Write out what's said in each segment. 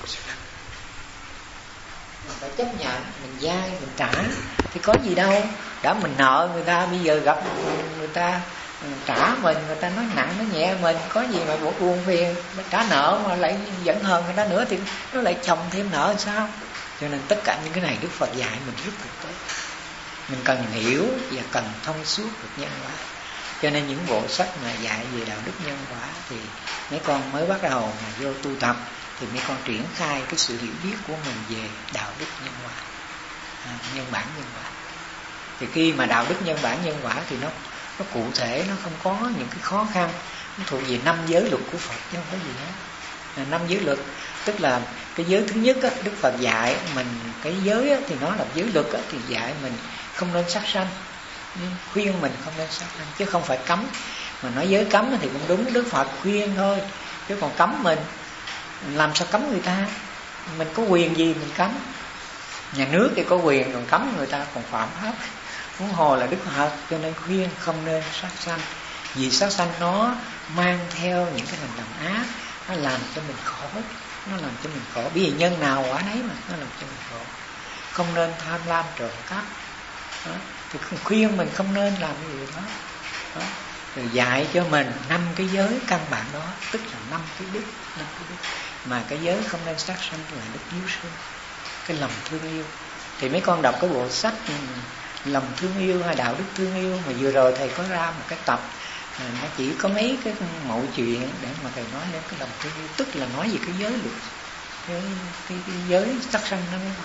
Mình phải chấp nhận, mình vay, mình trả thì có gì đâu. Đã mình nợ người ta, bây giờ gặp người ta trả mình, người ta nói nặng nói nhẹ mình, có gì mà buồn phiền. Trả nợ mà lại giận hờn người ta nữa thì nó lại chồng thêm nợ làm sao. Cho nên tất cả những cái này Đức Phật dạy mình rất thực tế. Mình cần hiểu và cần thông suốt được nhân quả. Cho nên những bộ sách mà dạy về đạo đức nhân quả thì mấy con mới bắt đầu mà vô tu tập thì mấy con triển khai cái sự hiểu biết của mình về đạo đức nhân quả, nhân bản nhân quả. Thì khi mà đạo đức nhân bản nhân quả thì nó cụ thể, nó không có những cái khó khăn, nó thuộc về 5 giới luật của Phật chứ không có gì hết. 5 giới luật tức là cái giới thứ nhất á, Đức Phật dạy mình cái giới á, thì nó là giới luật á, thì dạy mình không nên sát sanh, khuyên mình không nên sát sanh chứ không phải cấm. Mà nói giới cấm thì cũng đúng, Đức Phật khuyên thôi, chứ còn cấm mình làm sao cấm người ta. Mình có quyền gì mình cấm? Nhà nước thì có quyền, còn cấm người ta còn phạm pháp, huống hồ là Đức Phật. Cho nên khuyên không nên sát sanh, vì sát sanh nó mang theo những cái hành động ác, nó làm cho mình khổ, nó làm cho mình khổ. Bởi vì nhân nào quả nấy mà nó làm cho mình khổ. Không nên tham lam trộm cắp đó. Thì khuyên mình không nên làm cái gì đó. Rồi dạy cho mình 5 cái giới căn bản đó, tức là 5 cái đức. Mà cái giới không nên sát sanh là đức hiếu sinh, cái lòng thương yêu. Thì mấy con đọc cái bộ sách lòng thương yêu hay đạo đức thương yêu mà vừa rồi thầy có ra một cái tập, nó chỉ có mấy cái mẩu chuyện để mà thầy nói đến cái lòng thương yêu, tức là nói về cái giới luật, cái giới sát sanh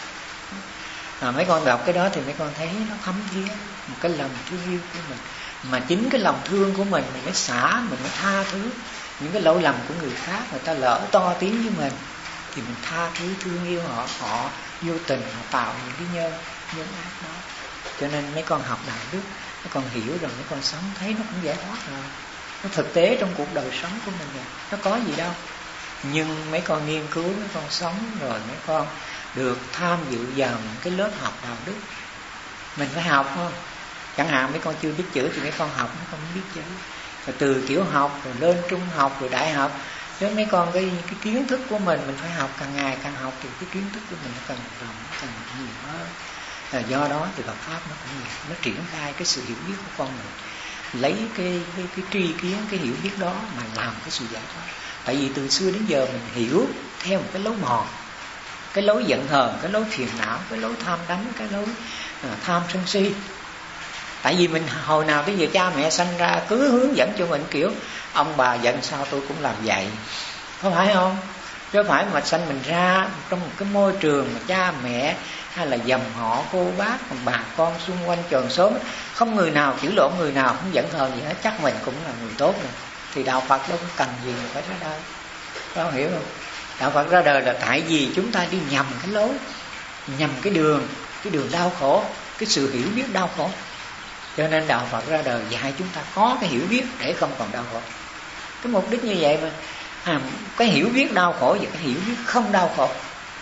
đó. Mấy con đọc cái đó thì mấy con thấy nó thấm thía một cái lòng thương yêu của mình. Mà chính cái lòng thương của mình mới xả, mình mới tha thứ những cái lỗi lầm của người khác. Người ta lỡ to tiếng với mình thì mình tha thứ thương yêu họ, họ vô tình họ tạo những cái nhân ác đó. Cho nên mấy con học đạo đức, mấy con hiểu rồi, mấy con sống thấy nó cũng giải thoát rồi, nó thực tế trong cuộc đời sống của mình rồi, nó có gì đâu. Nhưng mấy con nghiên cứu, mấy con sống rồi, mấy con được tham dự vào những cái lớp học đạo đức. Mình phải học không? Chẳng hạn mấy con chưa biết chữ thì mấy con học, mấy con biết chữ. Rồi từ tiểu học rồi lên trung học rồi đại học, chứ mấy con cái kiến thức của mình phải học, càng ngày càng học thì cái kiến thức của mình nó càng rộng, càng nhiều hơn. Do đó thì Phật pháp nó cũng nhiều, nó triển khai cái sự hiểu biết của con mình, lấy cái tri kiến, cái hiểu biết đó mà làm cái sự giải thoát. Tại vì từ xưa đến giờ mình hiểu theo một cái lối mòn, cái lối giận hờn, cái lối phiền não, cái lối tham đắm, cái lối tham sân si. Tại vì mình hồi nào tới giờ cha mẹ sanh ra cứ hướng dẫn cho mình kiểu ông bà giận sao tôi cũng làm vậy, có phải không? Chứ phải mà sanh mình ra trong một cái môi trường mà cha mẹ hay là dòng họ cô bác bà con xung quanh chòm xóm không người nào chửi lộn người nào, không giận hờn gì hết, chắc mình cũng là người tốt rồi. Thì đạo Phật đâu có cần gì mà phải ra đời, có hiểu không? Đạo Phật ra đời là tại vì chúng ta đi nhầm cái lối, nhầm cái đường đau khổ, cái sự hiểu biết đau khổ. Cho nên đạo Phật ra đời dạy chúng ta có cái hiểu biết để không còn đau khổ. Cái mục đích như vậy mà cái hiểu biết đau khổ và cái hiểu biết không đau khổ.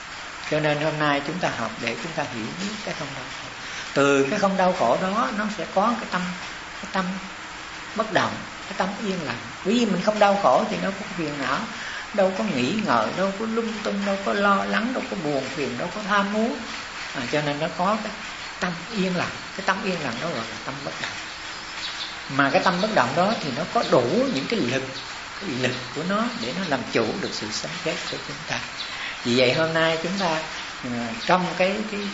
Cho nên hôm nay chúng ta học để chúng ta hiểu biết cái không đau khổ. Từ cái không đau khổ đó nó sẽ có cái tâm bất động, cái tâm yên lặng. Bởi vì mình không đau khổ thì đâu có phiền não, đâu có nghĩ ngợi, đâu có lung tung, đâu có lo lắng, đâu có buồn phiền, đâu có tham muốn. Cho nên nó có cái tâm yên lặng. Cái tâm yên lặng đó gọi là tâm bất động. Mà cái tâm bất động đó thì nó có đủ những cái lực của nó để nó làm chủ được sự sống chết của chúng ta. Vì vậy hôm nay chúng ta trong cái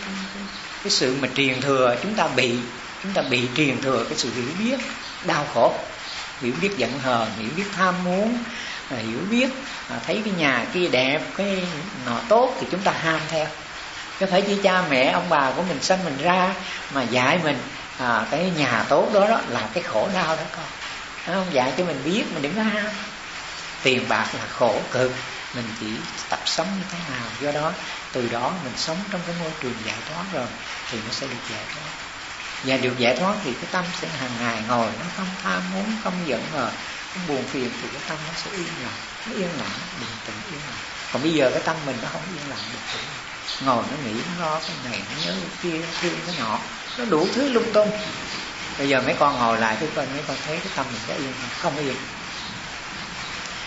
sự mà truyền thừa, chúng ta bị truyền thừa cái sự hiểu biết đau khổ, hiểu biết giận hờn, hiểu biết tham muốn, hiểu biết thấy cái nhà kia đẹp, cái nọ tốt thì chúng ta ham theo. Chứ phải chỉ cha mẹ ông bà của mình sanh mình ra mà dạy mình cái nhà tốt đó là cái khổ đau đó con, không dạy cho mình biết mình đừng có ham. Tiền bạc là khổ cực, mình chỉ tập sống như thế nào. Do đó từ đó mình sống trong cái môi trường giải thoát rồi thì nó sẽ được giải thoát. Và được giải thoát thì cái tâm sẽ hàng ngày ngồi nó không tham muốn, không giận hờn, không buồn phiền, thì cái tâm nó sẽ yên lặng, nó yên lặng, bình tĩnh, yên lặng. Còn bây giờ cái tâm mình nó không yên lặng được, ngồi nó nghĩ, nó lo cái này, nó nhớ cái kia, nó thương cái nọ, nó đủ thứ lung tung. Bây giờ mấy con ngồi lại, mấy con thấy cái tâm mình có yên không? Không yên.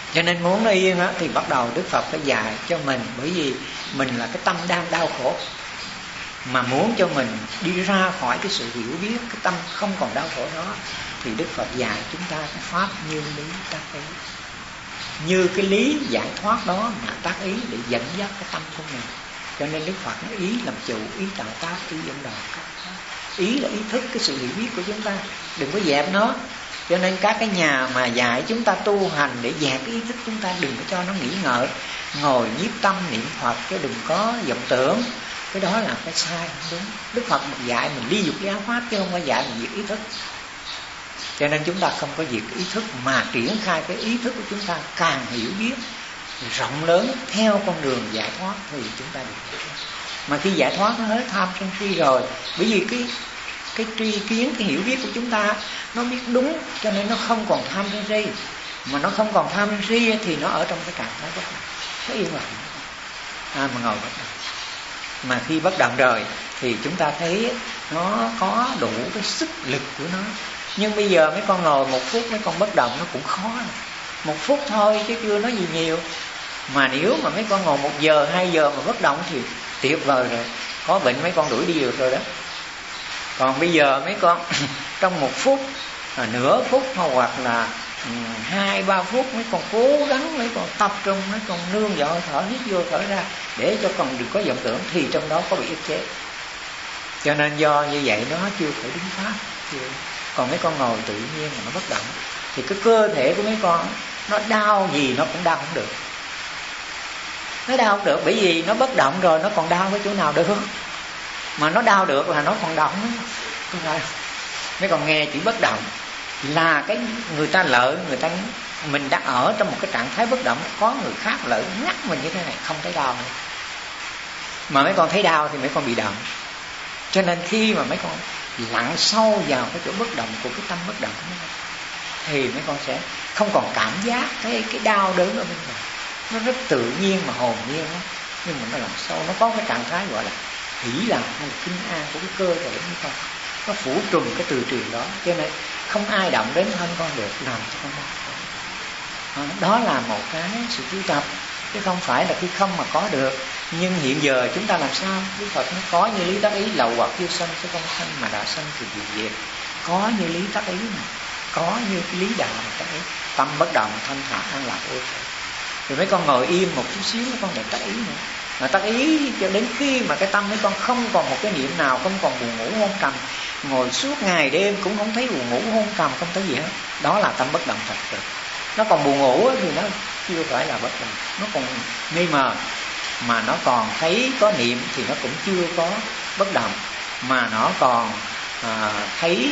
Cho nên muốn nó yên á, thì bắt đầu Đức Phật phải dạy cho mình. Bởi vì mình là cái tâm đang đau khổ, mà muốn cho mình đi ra khỏi cái sự hiểu biết, cái tâm không còn đau khổ đó, thì Đức Phật dạy chúng ta cái pháp như lý tác ý. Như cái lý giải thoát đó mà tác ý để dẫn dắt cái tâm của mình. Cho nên Đức Phật nói ý làm chủ, ý tạo tác, ý dẫn đầu. Ý là ý thức, cái sự hiểu biết của chúng ta, đừng có dẹp nó. Cho nên các cái nhà mà dạy chúng ta tu hành để dẹp cái ý thức chúng ta, đừng có cho nó nghĩ ngợi, ngồi nhiếp tâm niệm Phật, chứ đừng có vọng tưởng. Cái đó là cái sai, không đúng. Đức Phật dạy mình ly dục ly áo pháp, chứ không có dạy mình diệt ý thức. Cho nên chúng ta không có diệt ý thức, mà triển khai cái ý thức của chúng ta càng hiểu biết rộng lớn theo con đường giải thoát thì chúng ta được giải thoát. Mà khi giải thoát nó hết tham sân si rồi, bởi vì cái tri kiến, cái hiểu biết của chúng ta nó biết đúng, cho nên nó không còn tham sân si. Mà nó không còn tham sân si thì nó ở trong cái trạng thái bất động, nó yên lặng, mà ngồi bất động. Mà khi bất động rồi thì chúng ta thấy nó có đủ cái sức lực của nó. Nhưng bây giờ mấy con ngồi 1 phút, mấy con bất động nó cũng khó. 1 phút thôi chứ chưa nói gì nhiều. Mà nếu mà mấy con ngồi 1 giờ, 2 giờ mà bất động thì tuyệt vời rồi. Có bệnh mấy con đuổi đi được rồi đó. Còn bây giờ mấy con trong 1 phút, nửa phút hoặc là 2-3 phút, mấy con cố gắng, mấy con tập trung, mấy con nương vào thở, hít vô thở ra, để cho con đừng có vọng tưởng, thì trong đó có bị ức chế. Cho nên do như vậy nó chưa phải đúng pháp. Còn mấy con ngồi tự nhiên mà nó bất động thì cái cơ thể của mấy con nó đau gì nó cũng đau không được. Nó đau không được, bởi vì nó bất động rồi, nó còn đau cái chỗ nào được. Mà nó đau được là nó còn động. Mấy con nghe chỉ bất động là cái người ta lợi, mình đang ở trong một cái trạng thái bất động, có người khác lợi ngắt mình như thế này, không thấy đau nữa. Mà mấy con thấy đau thì mấy con bị động. Cho nên khi mà mấy con lặn sâu vào cái chỗ bất động của cái tâm bất động đó, thì mấy con sẽ không còn cảm giác cái đau đớn ở bên ngoài. Nó rất tự nhiên mà hồn nhiên đó. Nhưng mà nó lặn sâu, nó có cái trạng thái gọi là hỷ lạc hay là kinh an của cái cơ thể mấy con. Nó phủ trùm cái từ trường đó. Cho nên không ai động đến thân con được, làm cho con đau. Đó là một cái sự tu tập, chứ không phải là khi không mà có được. Nhưng hiện giờ chúng ta làm sao? Đức Phật nó có như lý tác ý, lậu hoặc yêu sanh chứ không sanh, mà đã sanh thì diệt. Có như lý tác ý mà, có như lý đạo mà tác ý. Tâm bất động, thanh thản, an lạc, vô thường. Rồi mấy con ngồi im một chút xíu, mấy con lại tác ý nữa. Mà tác ý cho đến khi mà cái tâm mấy con không còn một cái niệm nào, không còn buồn ngủ hôn trầm, ngồi suốt ngày đêm cũng không thấy buồn ngủ hôn trầm, không thấy gì hết. Đó là tâm bất động thật sự. Nó còn buồn ngủ thì nó chưa phải là bất động, nó còn mê mờ. Mà nó còn thấy có niệm thì nó cũng chưa có bất động. Mà nó còn thấy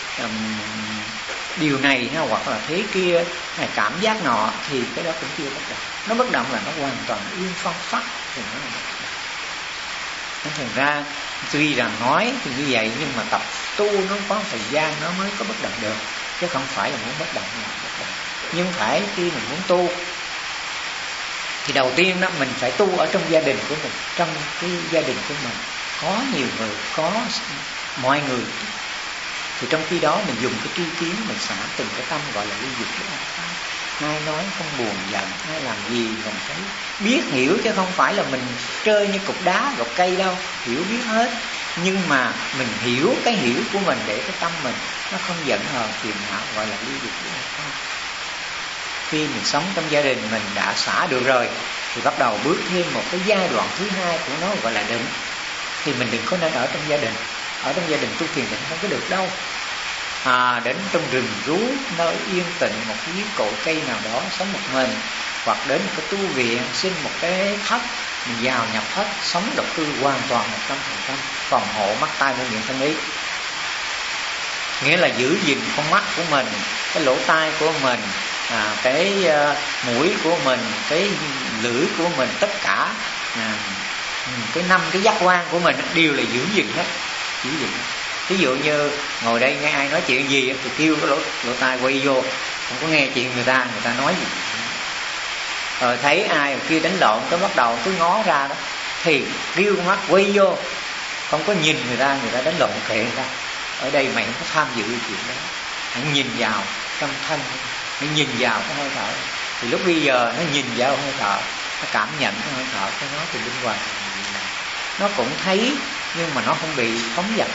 điều này hoặc là thế kia, hay cảm giác nọ, thì cái đó cũng chưa bất động. Nó bất động là nó hoàn toàn yên phong phát, thì nó là bất động. Nên thành ra tuy rằng nói thì như vậy, nhưng mà tập tu nó có thời gian nó mới có bất động được, chứ không phải là muốn bất động là bất động. Nhưng phải khi mình muốn tu thì đầu tiên đó mình phải tu ở trong gia đình của mình. Trong cái gia đình của mình có nhiều người, có mọi người, thì trong khi đó mình dùng cái tri kiến, mình xả từng cái tâm gọi là ly dục ly áo pháp. Ai nói không buồn giận, ai làm gì mình phải biết hiểu, chứ không phải là mình chơi như cục đá gọt cây đâu. Hiểu biết hết, nhưng mà mình hiểu cái hiểu của mình để cái tâm mình nó không giận hờn phiền não, gọi là ly dục ly áo pháp. Khi mình sống trong gia đình mình đã xả được rồi, thì bắt đầu bước thêm một cái giai đoạn thứ hai của nó, gọi là định. Thì mình đừng có nên ở trong gia đình. Ở trong gia đình tu thiền định không có được đâu. Đến trong rừng rú, nơi yên tĩnh, một cái cội cây nào đó sống một mình, hoặc đến một cái tu viện, xin một cái thất, mình vào nhập thất, sống độc cư hoàn toàn 100%, phòng hộ mắt tai mũi miệng thân ý. Nghĩa là giữ gìn con mắt của mình, cái lỗ tai của mình, cái mũi của mình, cái lưỡi của mình, tất cả cái 5 cái giác quan của mình đều là giữ gìn hết, giữ gìn. Ví dụ như ngồi đây nghe ai nói chuyện gì thì kêu cái lỗ tai quay vô, không có nghe chuyện người ta nói gì. Rồi thấy ai kia đánh lộn, cái bắt đầu cứ ngó ra đó, thì kêu con mắt quay vô, không có nhìn người ta đánh lộn kệ người ta. Ở đây mày không có tham dự chuyện đó, hãy nhìn vào trong thân, hãy nhìn vào cái hơi thở. Thì lúc bây giờ nó nhìn vào hơi thở, nó cảm nhận cái hơi thở của nó thì linh hoạt, nó cũng thấy nhưng mà nó không bị phóng dật.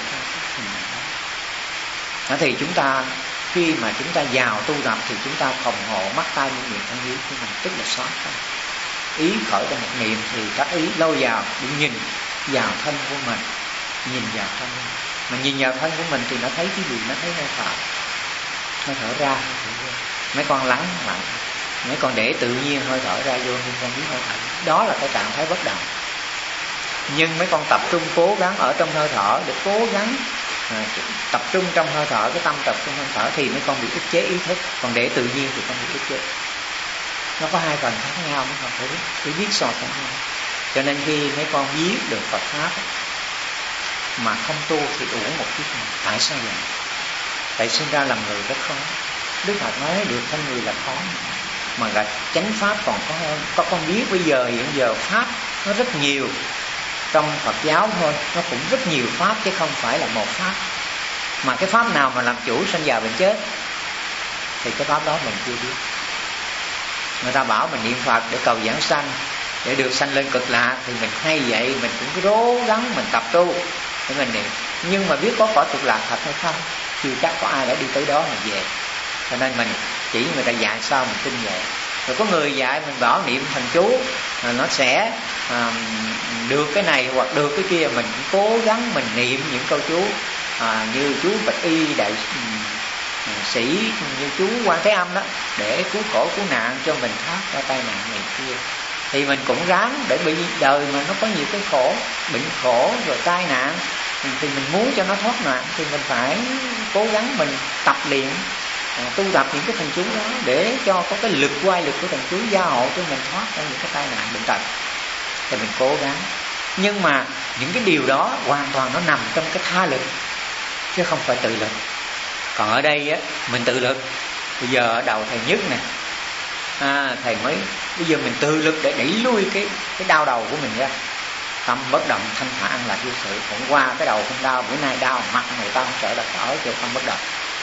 Đó thì chúng ta khi mà chúng ta vào tu tập thì chúng ta phòng hộ mắt tai mũi miệng thân ý của mình, tức là xóa ý khởi ra một niệm thì các ý lâu vào để nhìn vào thân của mình, nhìn vào thân mà nhìn vào thân của mình thì nó thấy cái gì? Nó thấy hơi thở, hơi thở ra, hơi thở vô. Mấy con lắng lặng, mấy con để tự nhiên hơi thở ra vô, nhưng con biết hơi thở. Đó là cái trạng thái bất động. Nhưng mấy con tập trung cố gắng ở trong hơi thở để cố gắng tập trung trong hơi thở, cái tâm tập trung hơi thở thì mấy con bị ức chế ý thức. Còn để tự nhiên thì con bị ức chế. Nó có hai phần khác nhau, mấy con phải biết so sánh nhau. Cho nên khi mấy con biết được Phật pháp mà không tu thì uổng một kiếp này. Tại sao vậy? Tại sinh ra làm người rất khó. Đức Phật nói được thân người là khó, mà gặp chánh pháp còn khó hơn. Có con biết bây giờ hiện giờ pháp nó rất nhiều trong Phật giáo thôi, nó cũng rất nhiều pháp chứ không phải là một pháp. Mà cái pháp nào mà làm chủ sanh già bệnh chết thì cái pháp đó mình chưa biết. Người ta bảo mình niệm Phật để cầu giảng sanh, để được sanh lên cực lạc, thì mình hay vậy, mình cũng cứ cố gắng mình tập tu để mình niệm. Nhưng mà biết có cõi cực lạc thật hay không, chưa chắc có ai đã đi tới đó mà về. Cho nên mình chỉ người ta dạy sao mình tin vậy. Rồi có người dạy mình bảo niệm thần chú nó sẽ được cái này hoặc được cái kia, mình cũng cố gắng mình niệm những câu chú như chú Bạch Y đại sĩ, như chú Quan Thế Âm đó, để cứu khổ cứu nạn cho mình, thoát ra tai nạn này kia. Thì mình cũng ráng, để bởi vì đời mà nó có nhiều cái khổ, bệnh khổ rồi tai nạn, thì mình muốn cho nó thoát nạn thì mình phải cố gắng mình tập luyện, tu tập những cái thần chú đó để cho có cái lực quay lực của thần chú gia hộ cho mình thoát ra những cái tai nạn bệnh tật. Thì mình cố gắng. Nhưng mà những cái điều đó hoàn toàn nó nằm trong cái tha lực chứ không phải tự lực. Còn ở đây á, mình tự lực. Bây giờ ở đầu thầy Nhất nè, thầy mới bây giờ mình tự lực để đẩy lui cái đau đầu của mình ra. Tâm bất động thanh thản an lạc vô sự. Hôm qua cái đầu không đau, bữa nay đau mặt người ta không sợ, là ở chỗ tâm bất động.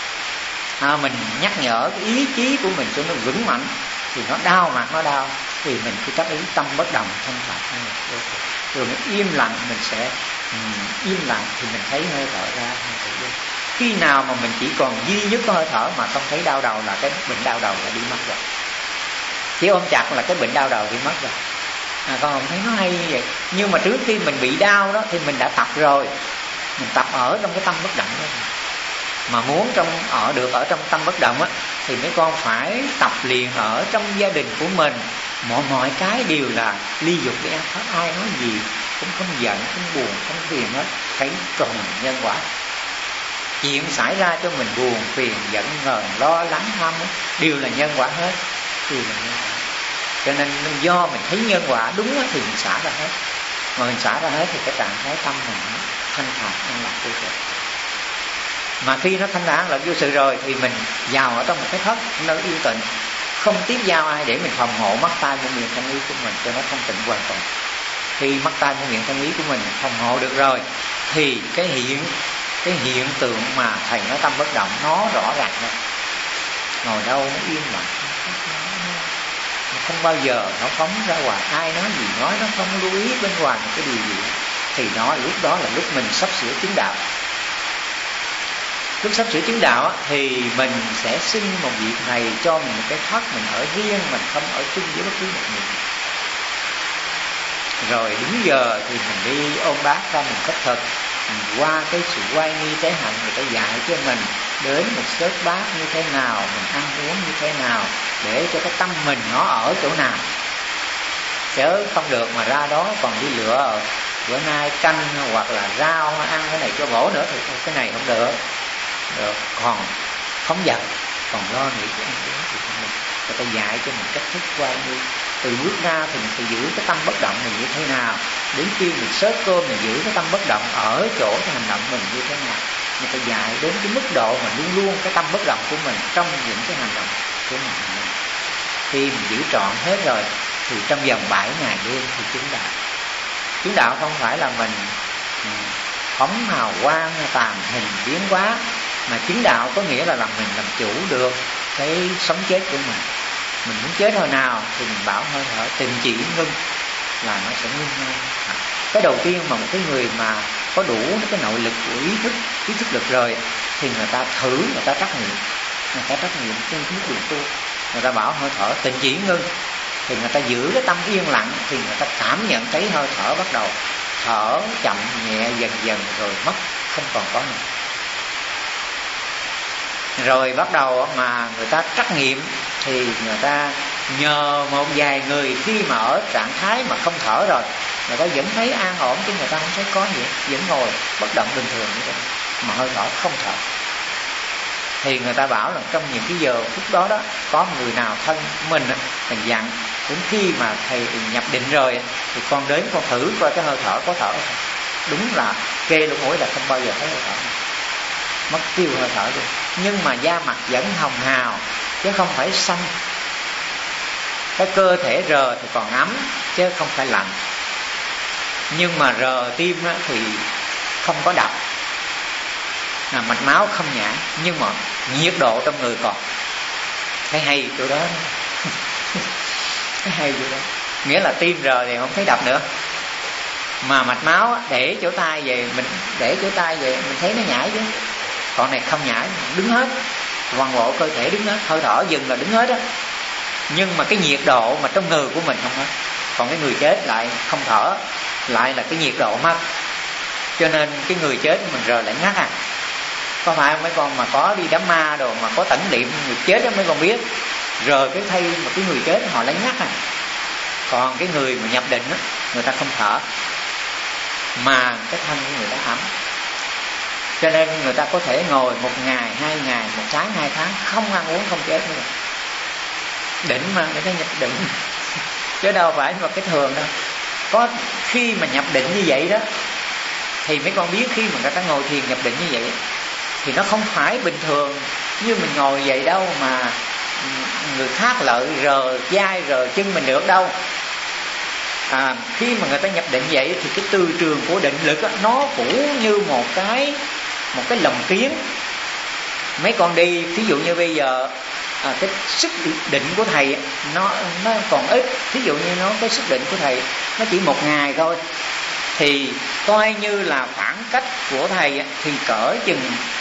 Mình nhắc nhở cái ý chí của mình cho nó vững mạnh, thì nó đau mặt nó đau, thì mình cứ chấp ý tâm bất động thanh thản an lạc vô sự. Rồi mình im lặng, mình sẽ im lặng thì mình thấy hơi thở ra, hơi thở vô. Khi nào mà mình chỉ còn duy nhất có hơi thở mà không thấy đau đầu là cái bệnh đau đầu đã đi mất rồi. Chỉ ôm chặt là cái bệnh đau đầu đi mất rồi. Con thấy nó hay như vậy. Nhưng mà trước khi mình bị đau đó thì mình đã tập rồi. Mình tập ở trong cái tâm bất động đó. Mà muốn được ở trong tâm bất động á, thì mấy con phải tập liền ở trong gia đình của mình. Mọi cái đều là ly dục để ăn pháp. Ai nói gì cũng không giận, không buồn, không phiền hết. Thấy tròn nhân quả. Chuyện xảy ra cho mình buồn, phiền, giận, ngờn, lo lắng, ham đều là nhân quả hết. Đều là nhân quả. Cho nên do mình thấy nhân quả đúng thì mình xả ra hết. Mà mình xả ra hết thì cái trạng thái tâm mình nó thanh thản an lạc vô sự. Mà khi nó thanh thản an lạc vô sự rồi thì mình vào ở trong một cái thất nơi yên tịnh, không tiếp giao ai để mình phòng hộ mắt tai mũi miệng thân ý của mình cho nó thanh tịnh hoàn toàn. Khi mắt tai mũi miệng thân ý của mình phòng hộ được rồi thì cái hiện tượng mà thầy nói tâm bất động nó rõ ràng rồi. Ngồi đâu nó yên lặng, không bao giờ nó phóng ra ngoài. Ai nói gì nói, nó không lưu ý bên ngoài một cái điều gì. Thì lúc đó là lúc mình sắp sửa chứng đạo. Lúc sắp sửa chứng đạo thì mình sẽ xin một vị thầy cho mình một cái thất, mình ở riêng, mình không ở chung với bất cứ một người. Rồi đúng giờ thì mình đi ôm bát ra mình khất thực. Qua cái sự quay nghi tế hạnh, người ta dạy cho mình đến một xớt bát như thế nào, mình ăn uống như thế nào, để cho cái tâm mình nó ở chỗ nào. Chớ không được mà ra đó còn đi lựa bữa nay canh hoặc là rau ăn cái này cho bổ nữa thì cái này không được. Còn không giận, còn lo nghĩ của ăn uống thì không được. Người ta dạy cho mình cách thức quay nghi. Từ bước ra thì mình phải giữ cái tâm bất động mình như thế nào. Đến khi mình xớt cơm mình giữ cái tâm bất động ở chỗ cái hành động mình như thế nào. Người ta dạy đến cái mức độ mà luôn luôn cái tâm bất động của mình trong những cái hành động của mình. Khi mình giữ trọn hết rồi thì trong vòng 7 ngày đêm thì chứng đạo. Chứng đạo không phải là mình phóng hào quang tàn hình biến hóa, mà chứng đạo có nghĩa là mình làm chủ được cái sống chết của mình. Mình muốn chết hồi nào thì mình bảo hơi thở tình chỉ ngưng là nó sẽ ngưng ngay. Cái đầu tiên mà một cái người mà có đủ cái nội lực của ý thức lực rồi thì người ta thử, người ta trắc nghiệm trên mức đường tu. Người ta bảo hơi thở tình chỉ ngưng thì người ta giữ cái tâm yên lặng, thì người ta cảm nhận thấy hơi thở bắt đầu thở chậm nhẹ dần dần rồi mất, không còn có nữa. Rồi bắt đầu mà người ta trắc nghiệm thì người ta nhờ một vài người khi mà ở trạng thái mà không thở rồi, người ta vẫn thấy an ổn, chứ người ta không thấy có gì, vẫn ngồi bất động bình thường như vậy mà hơi thở không thở. Thì người ta bảo là trong những cái giờ phút đó đó, có người nào thân mình dặn đến khi mà thầy nhập định rồi thì con đến con thử coi cái hơi thở có thở không. Đúng là kê lỗ mũi là không bao giờ thấy hơi thở, mất tiêu hơi thở đi. Nhưng mà da mặt vẫn hồng hào chứ không phải xanh. Cái cơ thể rờ thì còn ấm chứ không phải lạnh. Nhưng mà rờ tim thì không có đập, mạch máu không nhảy, nhưng mà nhiệt độ trong người còn. Cái hay chỗ đó cái hay chỗ đó, nghĩa là tim rờ thì không thấy đập nữa, mà mạch máu để chỗ tay về, mình để chỗ tay về mình thấy nó nhảy chứ. Còn này không nhảy, đứng hết, toàn bộ cơ thể đứng hết, hơi thở dừng là đứng hết á. Nhưng mà cái nhiệt độ mà trong người của mình không hết. Còn cái người chết lại không thở, lại là cái nhiệt độ mất. Cho nên cái người chết mình rờ lại ngắt à. Có phải mấy con mà có đi đám ma đồ mà có tẩn liệm người chết đó, mấy con biết rờ cái thay mà cái người chết họ lấy ngắt à. Còn cái người mà nhập định đó, người ta không thở mà cái thân của người ta ấm. Cho nên người ta có thể ngồi 1 ngày, 2 ngày, 1 tháng, 2 tháng không ăn uống không chết nữa. Định mà người ta nhập định chứ đâu phải mà cái thường đâu. Có khi mà nhập định như vậy đó thì mấy con biết, khi mà người ta ngồi thiền nhập định như vậy thì nó không phải bình thường như mình ngồi vậy đâu, mà người khác lợi rờ vai rờ chân mình được đâu. Khi mà người ta nhập định vậy thì cái từ trường của định lực đó, nó cũng như một cái lồng kiến. Mấy con đi ví dụ như bây giờ cái sức định của thầy nó còn ít, ví dụ như cái sức định của thầy nó chỉ 1 ngày thôi, thì coi như là khoảng cách của thầy thì cỡ chừng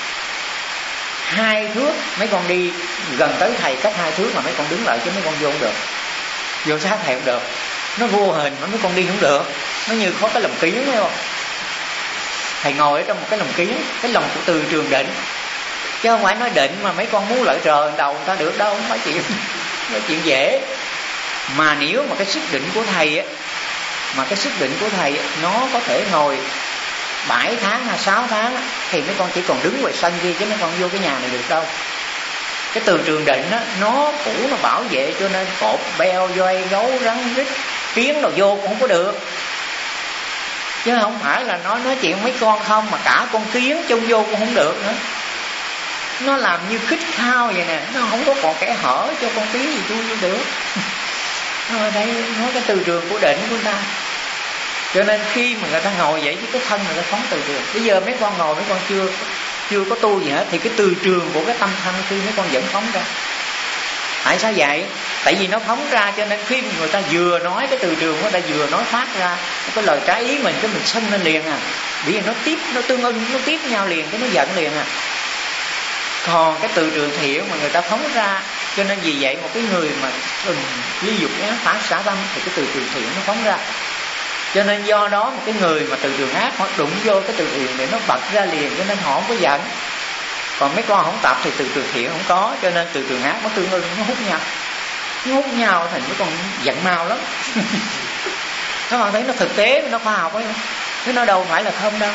2 thước. Mấy con đi gần tới thầy cách 2 thước mà mấy con đứng lại, chứ mấy con vô không được, vô sát thầy không được, nó vô hình mà mấy con đi không được. Nó như có cái lồng kiến, thấy không? Thầy ngồi ở trong một cái lồng kiến, cái lồng của từ trường định, chứ không phải nói định mà mấy con muốn lợi rờ đầu người ta được đâu, không phải chuyện dễ. Mà nếu mà cái sức định của thầy á, mà cái sức định của thầy nó có thể ngồi 7 tháng hay 6 tháng thì mấy con chỉ còn đứng ngoài sân kia, chứ mấy con vô cái nhà này được đâu. Cái từ trường định á, nó cũ, nó bảo vệ, cho nên cột beo voi gấu rắn rít kiến đồ vô cũng không có được. Chứ không phải là nó nói chuyện mấy con không, mà cả con kiến chung vô cũng không được nữa. Nó làm như khích khao vậy nè, nó không có còn kẽ hở cho con kiến gì chui vô được. Đây nói cái từ trường của định của ta. Cho nên khi mà người ta ngồi vậy chứ cái thân người ta phóng từ trường. Bây giờ mấy con ngồi mấy con chưa có tu gì hết thì cái từ trường của cái tâm thân khi mấy con vẫn phóng ra. Tại sao vậy? Tại vì nó phóng ra, cho nên khi người ta vừa nói cái từ trường của người ta vừa nói phát ra cái lời trái ý mình, cái mình sân lên liền à. Bởi vì nó tương ưng, nó tiếp nhau liền, cái nó giận liền à. Còn cái từ trường thiện mà người ta phóng ra, cho nên vì vậy một cái người mà ly dục ác phá xả tâm thì cái từ trường thiện nó phóng ra. Cho nên do đó một cái người mà từ trường ác họ đụng vô cái từ thiện để nó bật ra liền, cho nên họ không có giận. Còn mấy con không tập thì từ trường thiện không có, cho nên từ trường ác nó tương ưng, nó hút nhau thành mấy con giận mau lắm. Các bạn thấy nó thực tế, nó khoa học ấy, chứ nó đâu phải là không đâu.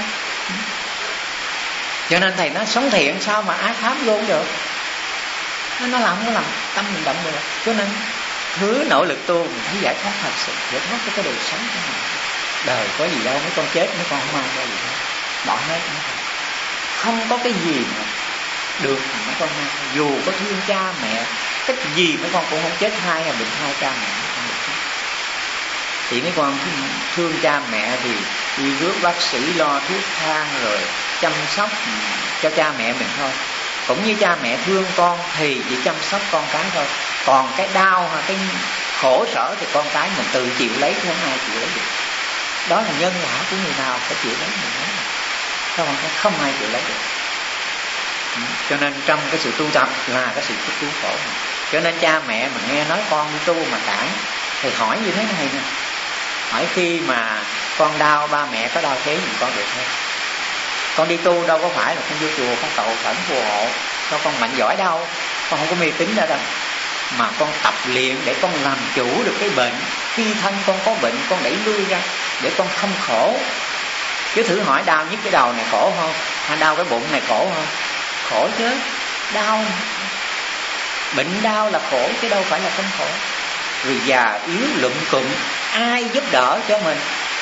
Cho nên thầy nói sống thiện sao mà ác pháp vô không được. Nó làm tâm mình động được. Cho nên thứ nội lực tu mình thấy giải thoát thật sự, giải thoát cái đời sống của mình. Đời có gì đâu, mấy con chết mấy con không mang ra gì hết, bỏ hết. Không có cái gì mà được mấy con mang. Dù có thương cha mẹ, cái gì mấy con cũng không chết hay bệnh hai cha mẹ không được. Thì mấy con thương cha mẹ thì đi rước bác sĩ, lo thuốc thang rồi chăm sóc cho cha mẹ mình thôi. Cũng như cha mẹ thương con thì chỉ chăm sóc con cái thôi. Còn cái đau hay cái khổ sở thì con cái mình tự chịu lấy, chứ không ai chịu lấy được. Đó là nhân quả của người nào phải chịu lấy người đó, không ai chịu lấy được. Cho nên trong cái sự tu tập là cái sự cứu khổ này. Cho nên cha mẹ mình nghe nói con đi tu mà cản, thì hỏi như thế này nè: hỏi khi mà con đau, ba mẹ có đau thế gì con được không? Con đi tu đâu có phải là con vô chùa con cầu khẩn phù hộ cho con mạnh giỏi đâu, con không có mê tín nữa đâu, mà con tập luyện để con làm chủ được cái bệnh. Khi thân con có bệnh con đẩy lui ra để con không khổ. Chứ thử hỏi đau nhức cái đầu này khổ không? Hay đau cái bụng này khổ không? Khổ chứ. Đau, bệnh đau là khổ chứ đâu phải là không khổ. Vì già yếu lụm cụm, ai giúp đỡ cho mình?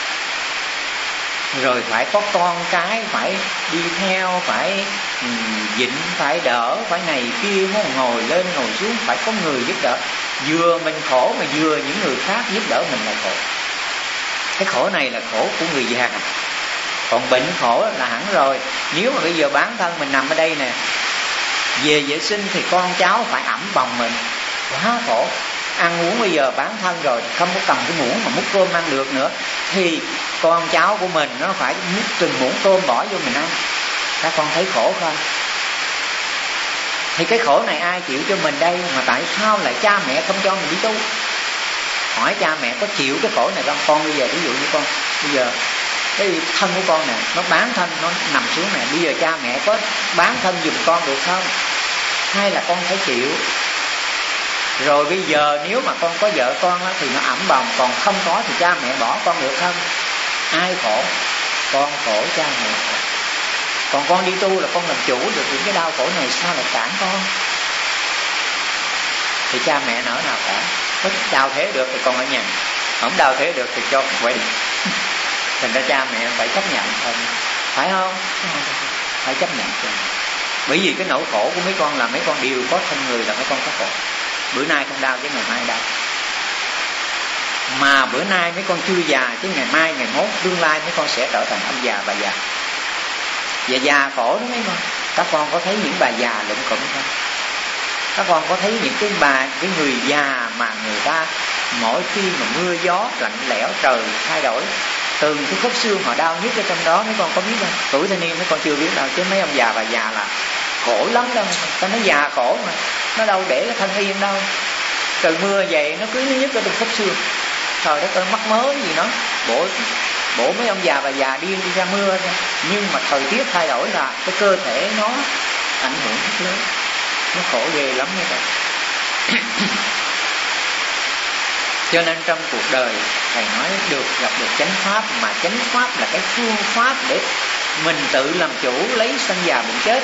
Rồi phải có con cái phải đi theo, phải dịnh, phải đỡ, phải này kia, muốn ngồi lên ngồi xuống, phải có người giúp đỡ. Vừa mình khổ mà vừa những người khác giúp đỡ mình là khổ. Cái khổ này là khổ của người già. Còn bệnh khổ là hẳn rồi. Nếu mà bây giờ bản thân mình nằm ở đây nè, về vệ sinh thì con cháu phải ẵm bồng mình, quá khổ. Ăn uống bây giờ bản thân rồi không có cầm cái muỗng mà múc cơm ăn được nữa, thì con cháu của mình nó phải múc từng muỗng cơm bỏ vô mình ăn. Các con thấy khổ không? Thì cái khổ này ai chịu cho mình đây? Mà tại sao lại cha mẹ không cho mình đi tu? Hỏi cha mẹ có chịu cái khổ này không? Con bây giờ ví dụ như con bây giờ cái thân của con nè, nó bán thân, nó nằm xuống nè, bây giờ cha mẹ có bán thân giùm con được không? Hay là con phải chịu? Rồi bây giờ nếu mà con có vợ con á, thì nó ẵm bồng, còn không có thì cha mẹ bỏ con được không? Ai khổ? Con khổ, cha mẹ khổ. Còn con đi tu là con làm chủ được những cái đau khổ này, sao lại cản con? Thì cha mẹ nỡ nào cả. Có đau thế được thì con ở nhà, không đau thế được thì cho quay. Thành ra cha mẹ phải chấp nhận thôi, phải không? Phải chấp nhận cho. Bởi vì cái nỗi khổ của mấy con là mấy con đều có thân người, là mấy con có khổ. Bữa nay không đau chứ ngày mai đau. Mà bữa nay mấy con chưa già chứ ngày mai, ngày mốt, tương lai mấy con sẽ trở thành ông già, bà già. Và già khổ đó mấy con. Các con có thấy những bà già lụm cụm không? Các con có thấy những cái người già mà người ta mỗi khi mà mưa gió lạnh lẽo, trời thay đổi, từng cái khớp xương họ đau nhất ở trong đó, mấy con có biết không? Tuổi thanh niên mấy con chưa biết đâu, chứ mấy ông già bà già là khổ lắm đâu. Ta nói già khổ mà nó đâu để cái thân yên đâu. Trời mưa vậy nó cứ nhức ở từng khớp xương. Trời đất ơi, mắc mớ gì nó. Bộ mấy ông già bà già đi ra mưa thôi. Nhưng mà thời tiết thay đổi là cái cơ thể nó ảnh hưởng rất lớn. Nó khổ ghê lắm như vậy. Cho nên trong cuộc đời thầy nói gặp được chánh pháp, mà chánh pháp là cái phương pháp để mình tự làm chủ, lấy sanh già bệnh chết.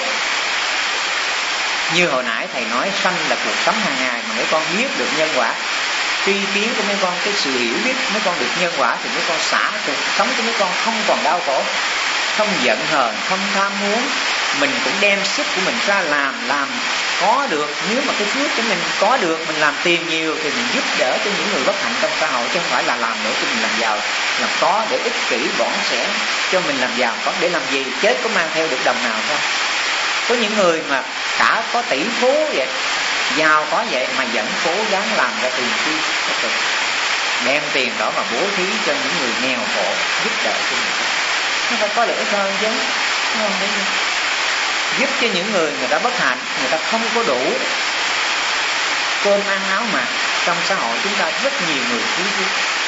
Như hồi nãy thầy nói, sanh là cuộc sống hàng ngày mà mấy con biết được nhân quả. Tri kiến của mấy con, cái sự hiểu biết mấy con được nhân quả, thì mấy con xả cuộc sống của mấy con không còn đau khổ, không giận hờn, không tham muốn. Mình cũng đem sức của mình ra làm có được. Nếu mà cái phước của mình có được, mình làm tiền nhiều thì mình giúp đỡ cho những người bất hạnh trong xã hội, chứ không phải là làm nữa cho mình làm giàu, làm có để ích kỷ bỏng sẻn cho mình làm giàu có để làm gì? Chết có mang theo được đồng nào không? Có những người mà cả có tỷ phú vậy, giàu có vậy mà vẫn cố gắng làm ra tiền chi, đem tiền đó mà bố thí cho những người nghèo khổ, giúp đỡ cho người ta. Nó phải có lợi ích hơn chứ, không đấy. Giúp cho những người ta bất hạnh, người ta không có đủ cơm ăn áo mặc. Trong xã hội chúng ta rất nhiều người thiếu thốn,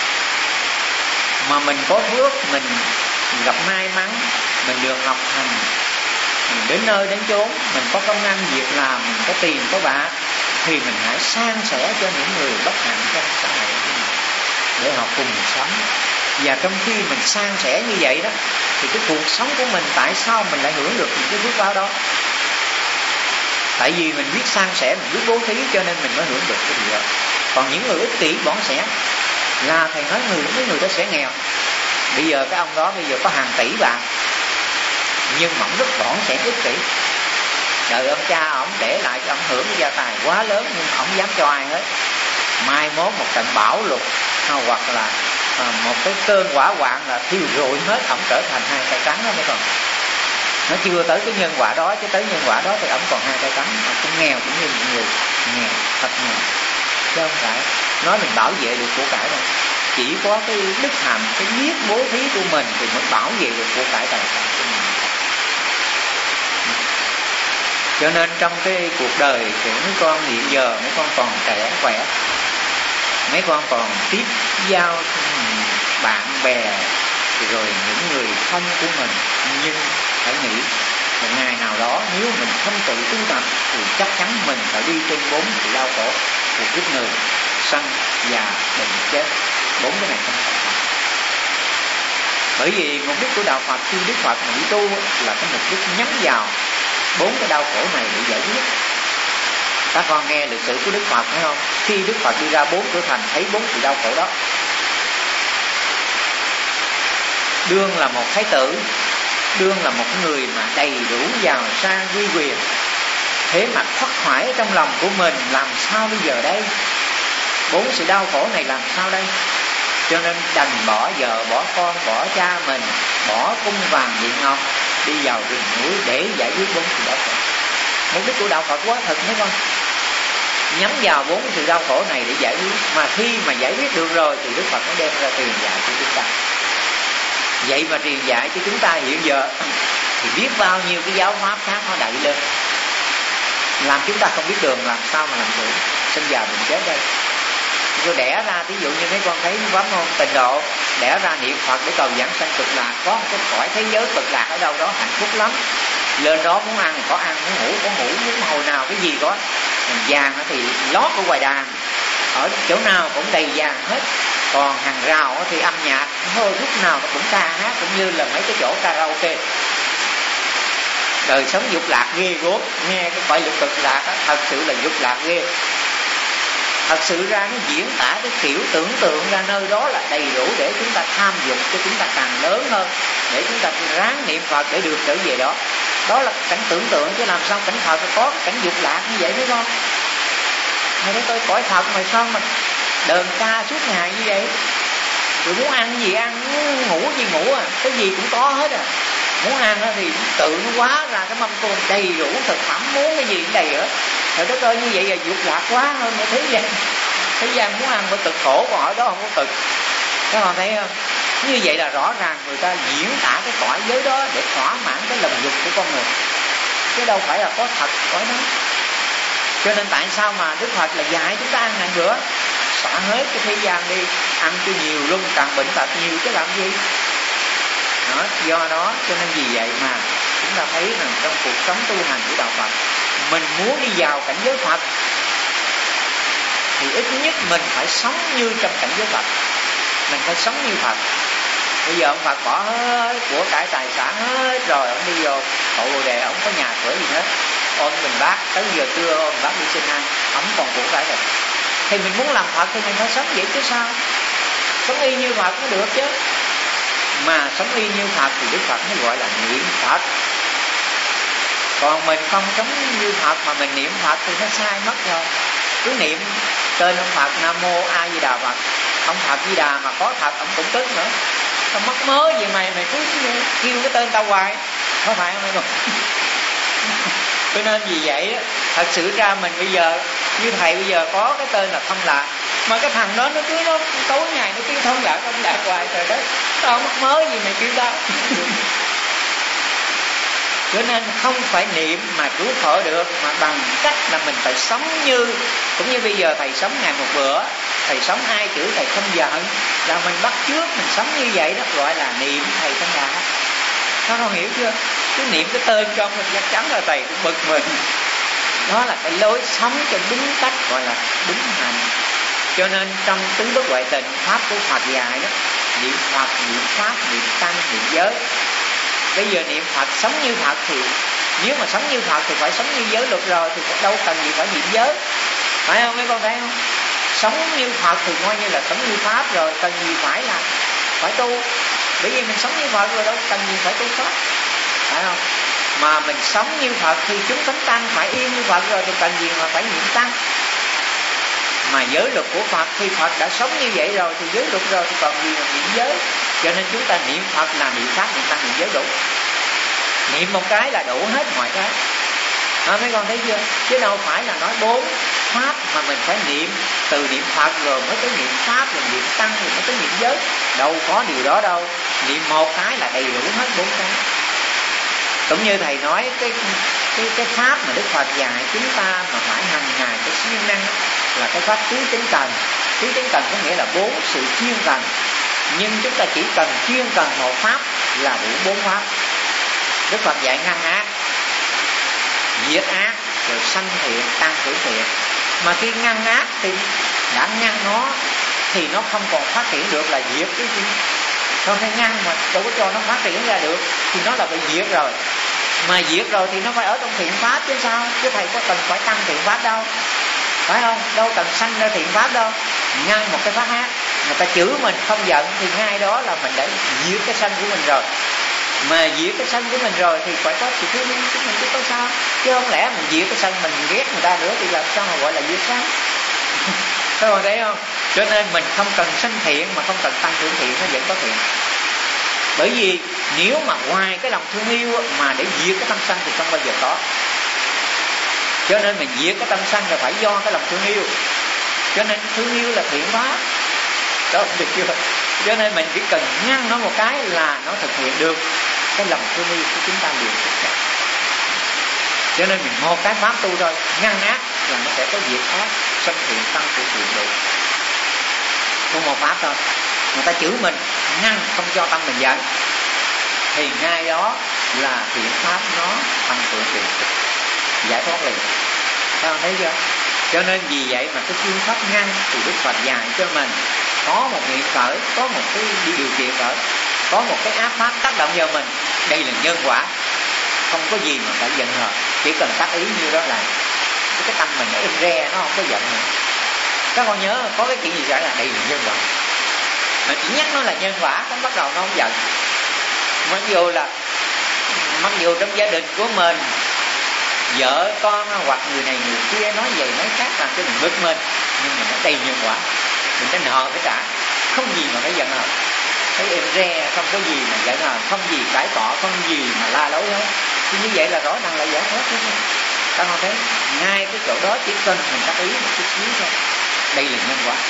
mà mình có phước, mình gặp may mắn, mình được học hành, mình đến nơi đến chốn, mình có công ăn việc làm, mình có tiền có bạc, thì mình hãy san sẻ cho những người bất hạnh trong xã hội để họ cùng sống. Và trong khi mình san sẻ như vậy đó, thì cái cuộc sống của mình tại sao mình lại hưởng được những cái phước báo đó? Tại vì mình biết san sẻ, mình biết bố thí, cho nên mình mới hưởng được cái điều đó. Còn những người ích kỷ bỏng sẻn là thầy nói mấy người đó sẽ nghèo. Bây giờ cái ông đó bây giờ có hàng tỷ bạc, nhưng mà ông rất bỏng sẻn ích kỷ. Đời ông cha ông để lại cho ông hưởng cái gia tài quá lớn, nhưng mà ông dám cho ai hết. Mai mốt một trận bão lụt hoặc là một cái cơn hỏa hoạn là thiêu rụi hết, ông trở thành hai tay trắng đó mấy con. Nó chưa tới cái nhân quả đó, chứ tới nhân quả đó thì ông còn hai tay trắng. Ông cũng nghèo cũng như những người nghèo, thật nghèo. chứ không phải nói mình bảo vệ được của cải đâu. Chỉ có cái đức hạnh, cái biết bố thí của mình thì mới bảo vệ được của cải tài sản của mình. Cho nên trong cái cuộc đời của mấy con hiện giờ, mấy con còn trẻ khỏe, mấy con còn tiếp giao bạn bè rồi những người thân của mình, nhưng phải nghĩ một ngày nào đó nếu mình không tự tu tập thì chắc chắn mình phải đi trên 4 sự đau khổ của kiếp người: sanh, già, bệnh, chết. 4 cái này không phải. Bởi vì mục đích của đạo Phật khi Đức Phật mà đi tu là cái mục đích nhắm vào 4 cái đau khổ này để giải quyết. Các con nghe lịch sử của Đức Phật phải không? Khi Đức Phật đi ra 4 cửa thành thấy 4 sự đau khổ đó. Đương là một thái tử, đương là một người mà đầy đủ giàu sang uy quyền, thế mà thoát khỏi trong lòng của mình, làm sao bây giờ đây? 4 sự đau khổ này làm sao đây? Cho nên đành bỏ vợ, bỏ con, bỏ cha mình, bỏ cung vàng điện ngọc, đi vào rừng núi để giải quyết 4 sự đau khổ. Mục đích của đạo Phật quá thật mấy con, nhắm vào 4 sự đau khổ này để giải quyết. Mà khi mà giải quyết được rồi thì Đức Phật mới đem ra truyền dạy cho chúng ta. Vậy mà truyền dạy cho chúng ta hiện giờ thì biết bao nhiêu cái giáo pháp khác nó đẩy lên, làm chúng ta không biết đường, làm sao mà làm chủ sinh già bệnh chết đây. Rồi đẻ ra, ví dụ như mấy con thấy pháp môn Tịnh Độ, đẻ ra niệm Phật để cầu giảng sanh cực lạc, có một cái cõi thế giới cực lạc ở đâu đó hạnh phúc lắm. Lên đó muốn ăn có ăn, muốn ngủ có ngủ, muốn hồi nào cái gì có. Vàng thì lót ở ngoài đàn, ở chỗ nào cũng đầy vàng hết. Còn hàng rào thì âm nhạc thôi, lúc nào nó cũng ca hát, cũng như là mấy cái chỗ karaoke. Đời sống dục lạc ghê gớm, nghe cái cõi lục cực lạc đó, thật sự là dục lạc ghê. Thật sự ra nó diễn tả cái kiểu tưởng tượng ra nơi đó là đầy đủ để chúng ta tham dục cho chúng ta càng lớn hơn, để chúng ta ráng niệm Phật để được trở về đó. Đó là cảnh tưởng tượng, chứ làm sao cảnh Phật có cảnh dục lạc như vậy mấy con? Hay nói tôi cõi Phật mà sao mà đờn ca suốt ngày như vậy? Rồi muốn ăn gì ăn, muốn ngủ gì ngủ à, cái gì cũng có hết à. Muốn ăn thì tự nó hóa ra cái mâm cơm đầy đủ thực phẩm, muốn cái gì cũng đầy hết. Trời đất ơi, như vậy là dục lạc quá hơn nữa. Thế gian muốn ăn phải cực khổ, còn ở đó không có cực. Các bạn thấy không? Như vậy là rõ ràng người ta diễn tả cái cõi giới đó để thỏa mãn cái lòng dục của con người, chứ đâu phải là có thật cõi đó. Cho nên tại sao mà Đức Phật là dạy chúng ta ăn ngày bữa, xả hết cái thế gian đi, ăn cho nhiều luôn, càng bệnh tật nhiều chứ làm gì đó. Do đó cho nên vì vậy mà chúng ta thấy rằng trong cuộc sống tu hành của đạo Phật, mình muốn đi vào cảnh giới Phật thì ít nhất mình phải sống như trong cảnh giới Phật. Mình phải sống như Phật. Bây giờ ông Phật bỏ hết của cải tài sản hết rồi, ông đi vô Hậu Bồ Đề, ông có nhà cửa gì hết, ôm bình bát, tới giờ trưa ôm bát đi xin ăn, ông còn của cải rồi. Thì mình muốn làm Phật thì mình phải sống vậy chứ sao? Sống y như Phật mới được chứ. Mà sống y như Phật thì Đức Phật mới gọi là niệm Phật. Còn mình không sống như Phật mà mình niệm Phật thì nó sai mất rồi. Cứ niệm tên ông Phật Nam Mô A Di Đà Phật, ông Phật Di Đà mà có thật ông cũng tức nữa. Tao mắc mớ gì mày cứ kêu cái tên tao hoài, có phải không em? Cho nên vì vậy thật sự ra mình bây giờ như thầy bây giờ có cái tên là Thông Lạc, mà cái thằng đó nó cứ nó tối ngày nó cứ Thông Lạc hoài. Trời đất, tao mắc mớ gì mày kêu tao? Cho nên không phải niệm mà cứu khổ được, mà bằng cách là mình phải sống như, cũng như bây giờ thầy sống ngày một bữa, thầy sống 2 chữ thầy không giận, là mình bắt chước mình sống như vậy, đó gọi là niệm thầy không giận. Nó không hiểu chưa? Cứ niệm cái tên trong mình chắc chắn là thầy cũng bực mình. Đó là cái lối sống cho đúng cách, gọi là đúng hành. Cho nên trong tứ bất huệ tình pháp của Phật dạy đó, niệm Phật, niệm Pháp, niệm Tăng, niệm giới. Bây giờ niệm Phật sống như Phật thì nếu mà sống như Phật thì phải sống như giới luật rồi, thì đâu cần gì phải niệm giới, phải không mấy con thấy không? Sống như Phật thì coi như là sống như Pháp rồi, cần gì phải là phải tu, bởi vì mình sống như Phật rồi, đâu cần gì phải tu Pháp, phải không? Mà mình sống như Phật thì chúng thánh tăng phải yên như Phật rồi, thì cần gì mà phải niệm tăng. Mà giới luật của Phật thì Phật đã sống như vậy rồi, thì giới luật rồi thì còn gì mà niệm giới. Cho nên chúng ta niệm Phật là niệm Pháp, niệm Tăng, niệm giới đủ. Niệm một cái là đủ hết mọi cái. Mấy con thấy chưa? Chứ đâu phải là nói 4 pháp mà mình phải niệm, từ niệm Phật rồi mới tới niệm pháp, rồi niệm tăng rồi mới tới niệm giới. Đâu có điều đó đâu. Niệm một cái là đầy đủ hết 4 cái. Cũng như thầy nói cái pháp mà Đức Phật dạy chúng ta mà phải hàng ngày phải siêng năng là cái pháp tứ chánh cần. Tứ chánh cần có nghĩa là 4 sự chuyên cần, nhưng chúng ta chỉ cần chuyên cần một pháp là đủ 4 pháp. Đức Phật dạy ngăn ác, diệt ác, rồi sanh thiện, tăng trưởng thiện. Mà khi ngăn ác thì đã ngăn nó thì nó không còn phát triển được, là diệt cái gì. Không thể ngăn mà đâu có cho nó phát triển ra được thì nó là bị diệt rồi. Mà diệt rồi thì nó phải ở trong thiện pháp chứ sao. Chứ thầy có cần phải tăng thiện pháp đâu, phải không? Đâu cần sanh ra thiện pháp đâu. Ngăn một cái pháp ác, người ta chửi mình không giận thì ngay đó là mình đã diệt cái sanh của mình rồi. Mà diệt cái sân của mình rồi thì phải có sự thương yêu của mình chứ có sao. Chứ không lẽ mình diệt cái sân mình ghét người ta nữa thì làm sao mà gọi là diệt sân. Các bạn thấy không? Cho nên mình không cần sanh thiện mà không cần tăng trưởng thiện, nó vẫn có thiện. Bởi vì nếu mà ngoài cái lòng thương yêu mà để diệt cái tâm sân thì không bao giờ có. Cho nên mình diệt cái tâm sân là phải do cái lòng thương yêu. Cho nên thương yêu là thiện pháp. Đó, được chưa? Cho nên mình chỉ cần ngăn nó một cái là nó thực hiện được cái lòng thương yêu của chúng ta liền. Cho nên mình một cái pháp tu thôi, ngăn ác là nó sẽ có diệt ác, sanh thiện, tăng trưởng thiện được. Tu một pháp thôi. Người ta chửi mình, ngăn không cho tâm mình giận thì ngay đó là thiện pháp nó tăng trưởng liền, giải thoát liền. Các bạn thấy chưa? Cho nên vì vậy mà cái phương pháp ngăn thì Đức Phật dạy cho mình có một niệm khởi, có một cái điều kiện khởi, có một cái ác pháp tác động vào mình. Đây là nhân quả, không có gì mà phải giận hờn, chỉ cần tác ý như đó là cái tâm mình nó im re, nó không có giận nữa. Các con nhớ có cái chuyện gì xảy ra đây là nhân quả, mà chỉ nhắc nó là nhân quả, nó bắt đầu nó không giận. Mặc dù trong gia đình của mình vợ con hoặc người này người kia nói vậy nói khác làm cho mình bực mình, nhưng mà nó đầy nhân quả, mình phải nợ phải trả, không gì mà phải giận hờn. Thấy em re, không có gì mà giận hờn, không gì cãi cọ, không gì mà la lối hết. Thì như vậy là rõ ràng là giải thoát chứ. Các con thấy ngay cái chỗ đó chỉ cần mình đắc ý một chút xíu thôi, đây là nhân quả.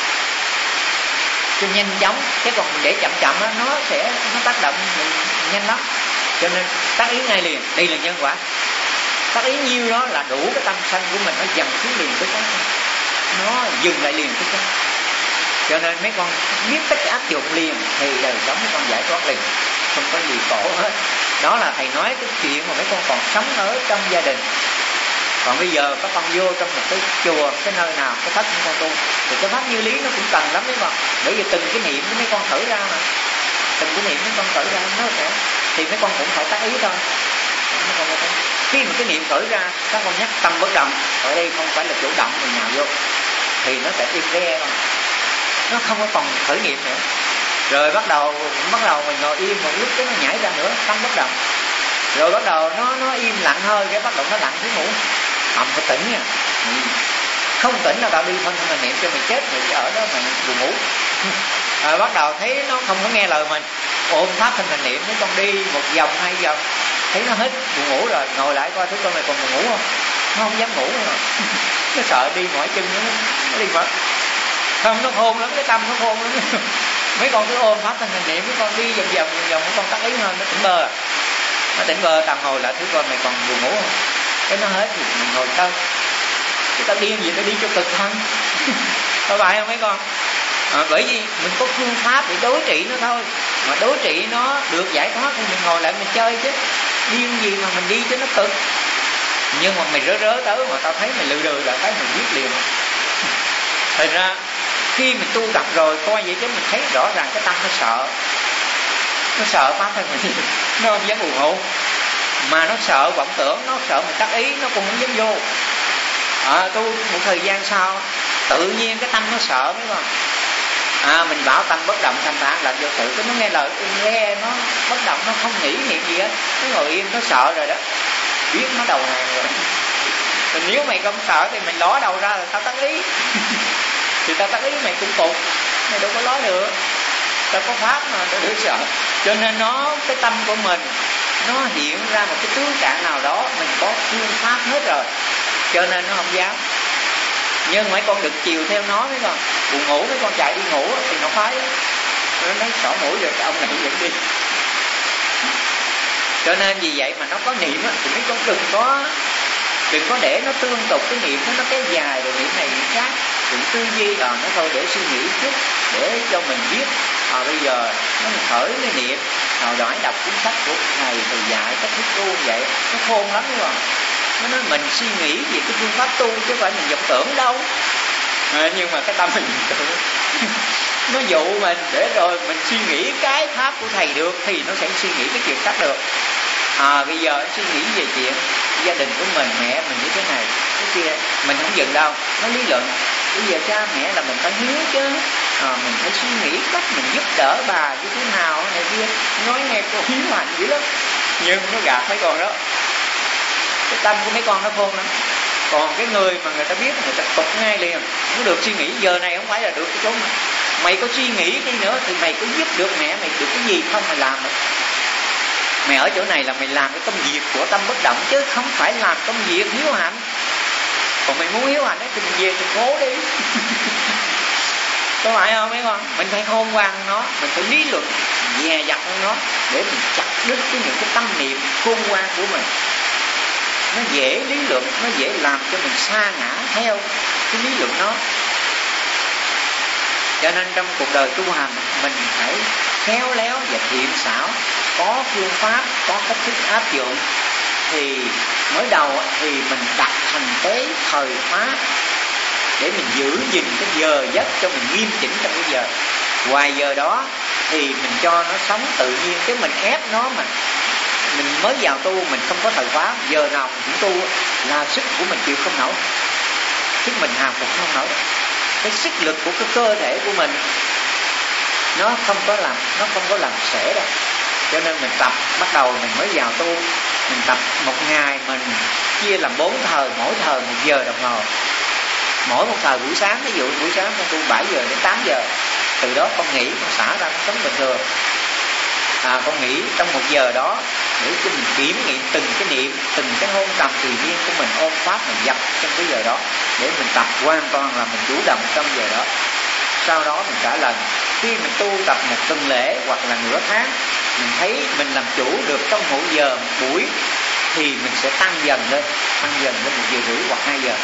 Cho nhanh chóng, chứ còn mình để chậm chậm đó, nó tác động mình nhanh lắm. Cho nên tác ý ngay liền, đây là nhân quả. Tác ý nhiêu đó là đủ cái tâm sân của mình nó dần xuống liền tới cái, nó dừng lại liền tới cái. Cho nên mấy con biết cách áp dụng liền thì đời sống mấy con giải thoát liền, không có gì khổ hết. Đó là thầy nói cái chuyện mà mấy con còn sống ở trong gia đình. Còn bây giờ các con vô trong một cái chùa, cái nơi nào cái thất của con tu thì cái pháp như lý nó cũng cần lắm mấy con. Bởi vì từng cái niệm mấy con thử ra mà, từng cái niệm mấy con thử ra nó sẽ thì mấy con cũng phải tác ý thôi. Khi mà cái niệm khởi ra, các con nhắc tâm bất động, ở đây không phải là chủ động mình nhào vô thì nó sẽ im re, nó không có còn khởi niệm nữa. Rồi bắt đầu mình ngồi im một lúc cái nó nhảy ra nữa, tâm bất động. Rồi bắt đầu nó im lặng hơi, cái bắt đầu nó lặng xuống ngủ. Không có tỉnh nha. Không tỉnh là tao đi phân thân niệm cho mày chết, mày ở đó mày buồn ngủ. Rồi bắt đầu thấy nó không có nghe lời mình, ôm pháp thân niệm, mấy con đi 1 vòng 2 vòng thấy nó hết buồn ngủ rồi, ngồi lại coi thử con này còn buồn ngủ không. Nó không dám ngủ nữa. Nó sợ đi mỏi chân nó đi mất. Không, nó khôn lắm, cái tâm nó khôn lắm. Mấy con cứ ôm pháp thân niệm, mấy con đi vòng mấy con tác ý hơn, nó tỉnh bơ. Nó tỉnh bơ, tao ngồi lại thử coi mày còn buồn ngủ không. Cái nó hết thì mình ngồi tao. Cái tao điên gì tao đi cho cực thân. Có phải không mấy con? Bởi vì mình có phương pháp để đối trị nó thôi. Mà đối trị nó được giải thoát thì mình ngồi lại mình chơi chứ. Điên gì mà mình đi cho nó cực. Nhưng mà mày rớ tới mà tao thấy mày lừ đừ là cái mình biết liền. Thật ra khi mình tu tập rồi coi vậy chứ mình thấy rõ ràng cái tâm nó sợ. Nó sợ pháp thân mình. Nó không dám buồn ngủ. Mà nó sợ vọng tưởng, nó sợ mình tác ý, nó cũng không dám vô. Tu một thời gian sau tự nhiên cái tâm nó sợ mấy con. Mình bảo tâm bất động thanh thản làm vô tự cái nó nghe lời nghe nó bất động, nó không nghĩ niệm gì hết, nó ngồi im, nó sợ rồi đó, biết nó đầu hàng rồi. Còn nếu mày không sợ thì mình ló đầu ra là tao tác ý. Thì tao tác ý mày cũng cục, mày đâu có ló được, tao có pháp mà tao đừng sợ. Cho nên cái tâm của mình nó hiện ra một cái tướng trạng nào đó, mình có phương pháp hết rồi, cho nên nó không dám. Nhưng mấy con được chiều theo nó, mấy con buồn ngủ mấy con chạy đi ngủ thì nó khoái, nó nói xỏ mũi rồi ông này dẫn đi. Cho nên vì vậy mà nó có niệm thì mấy con đừng có để nó tương tục cái niệm nó kéo dài rồi niệm này niệm khác, đừng tư duy nó thôi để suy nghĩ chút để cho mình biết bây giờ nó khởi cái niệm. Hồi đó đọc cuốn sách của thầy dạy cách thức tu vậy nó khôn lắm đúng không? Nó nói mình suy nghĩ về cái phương pháp tu chứ không phải mình vọng tưởng đâu. Nhưng mà cái tâm mình tưởng nó dụ mình để rồi mình suy nghĩ cái pháp của thầy được thì nó sẽ suy nghĩ cái chuyện khác được. Bây giờ suy nghĩ về chuyện gia đình của mình, mẹ mình như thế này cái kia, mình không dừng đâu, nó lý luận. Bây giờ cha mẹ là mình phải hiếu chứ, mình phải suy nghĩ cách mình giúp đỡ bà như thế nào này kia. Nói nghe cô hiếu hành dữ lắm, nhưng nó gạt mấy con đó. Cái tâm của mấy con nó khôn lắm. Còn cái người mà người ta biết người ta tục ngay liền, không được suy nghĩ. Giờ này không phải là được cái chỗ mày có suy nghĩ đi nữa thì mày có giúp được mẹ mày được cái gì không, mày làm mày ở chỗ này là mày làm cái công việc của tâm bất động chứ không phải làm công việc hiếu hạnh. Còn mày muốn hiếu hạnh ấy thì mình về thành phố đi. Có phải không mấy con? Mình phải khôn ngoan nó, mình phải lý luận dè dặt nó để mình chặt đứt những cái tâm niệm khôn ngoan của mình. Nó dễ lý luận, nó dễ làm cho mình sa ngã theo cái lý luận đó. Cho nên trong cuộc đời tu hành mình phải khéo léo và thiện xảo, có phương pháp, có cách thức áp dụng. Thì mới đầu thì mình đặt thành tế thời pháp để mình giữ gìn cái giờ giấc cho mình nghiêm chỉnh trong cái giờ. Ngoài giờ đó thì mình cho nó sống tự nhiên, chứ mình ép nó mà mình mới vào tu mình không có thời khóa, giờ nào mình cũng tu là sức của mình chịu không nổi, sức mình hào phục không nổi. Cái sức lực của cái cơ thể của mình nó không có làm sẻ đâu. Cho nên mình tập, bắt đầu mình mới vào tu, mình tập một ngày mình chia làm 4 thời, mỗi thời 1 giờ đồng hồ. Mỗi một thời buổi sáng, ví dụ buổi sáng con tu 7 giờ đến 8 giờ, từ đó con nghỉ, con xả ra con sống bình thường. Con nghĩ trong 1 giờ đó để cho mình kiểm nghiệm từng cái niệm, từng cái hôn trầm tùy nhiên của mình, ôm pháp mình dập trong cái giờ đó để mình tập hoàn toàn là mình chủ động trong giờ đó. Sau đó mình trả lần. Khi mình tu tập một tuần lễ hoặc là nửa tháng, mình thấy mình làm chủ được trong mỗi giờ một buổi thì mình sẽ tăng dần lên 1 giờ rưỡi hoặc 2 giờ.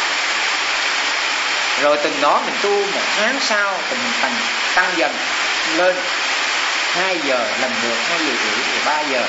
Rồi từng đó mình tu 1 tháng sau thì mình tăng dần lên 2 giờ lần lượt, 2 giờ rưỡi rồi 3 giờ.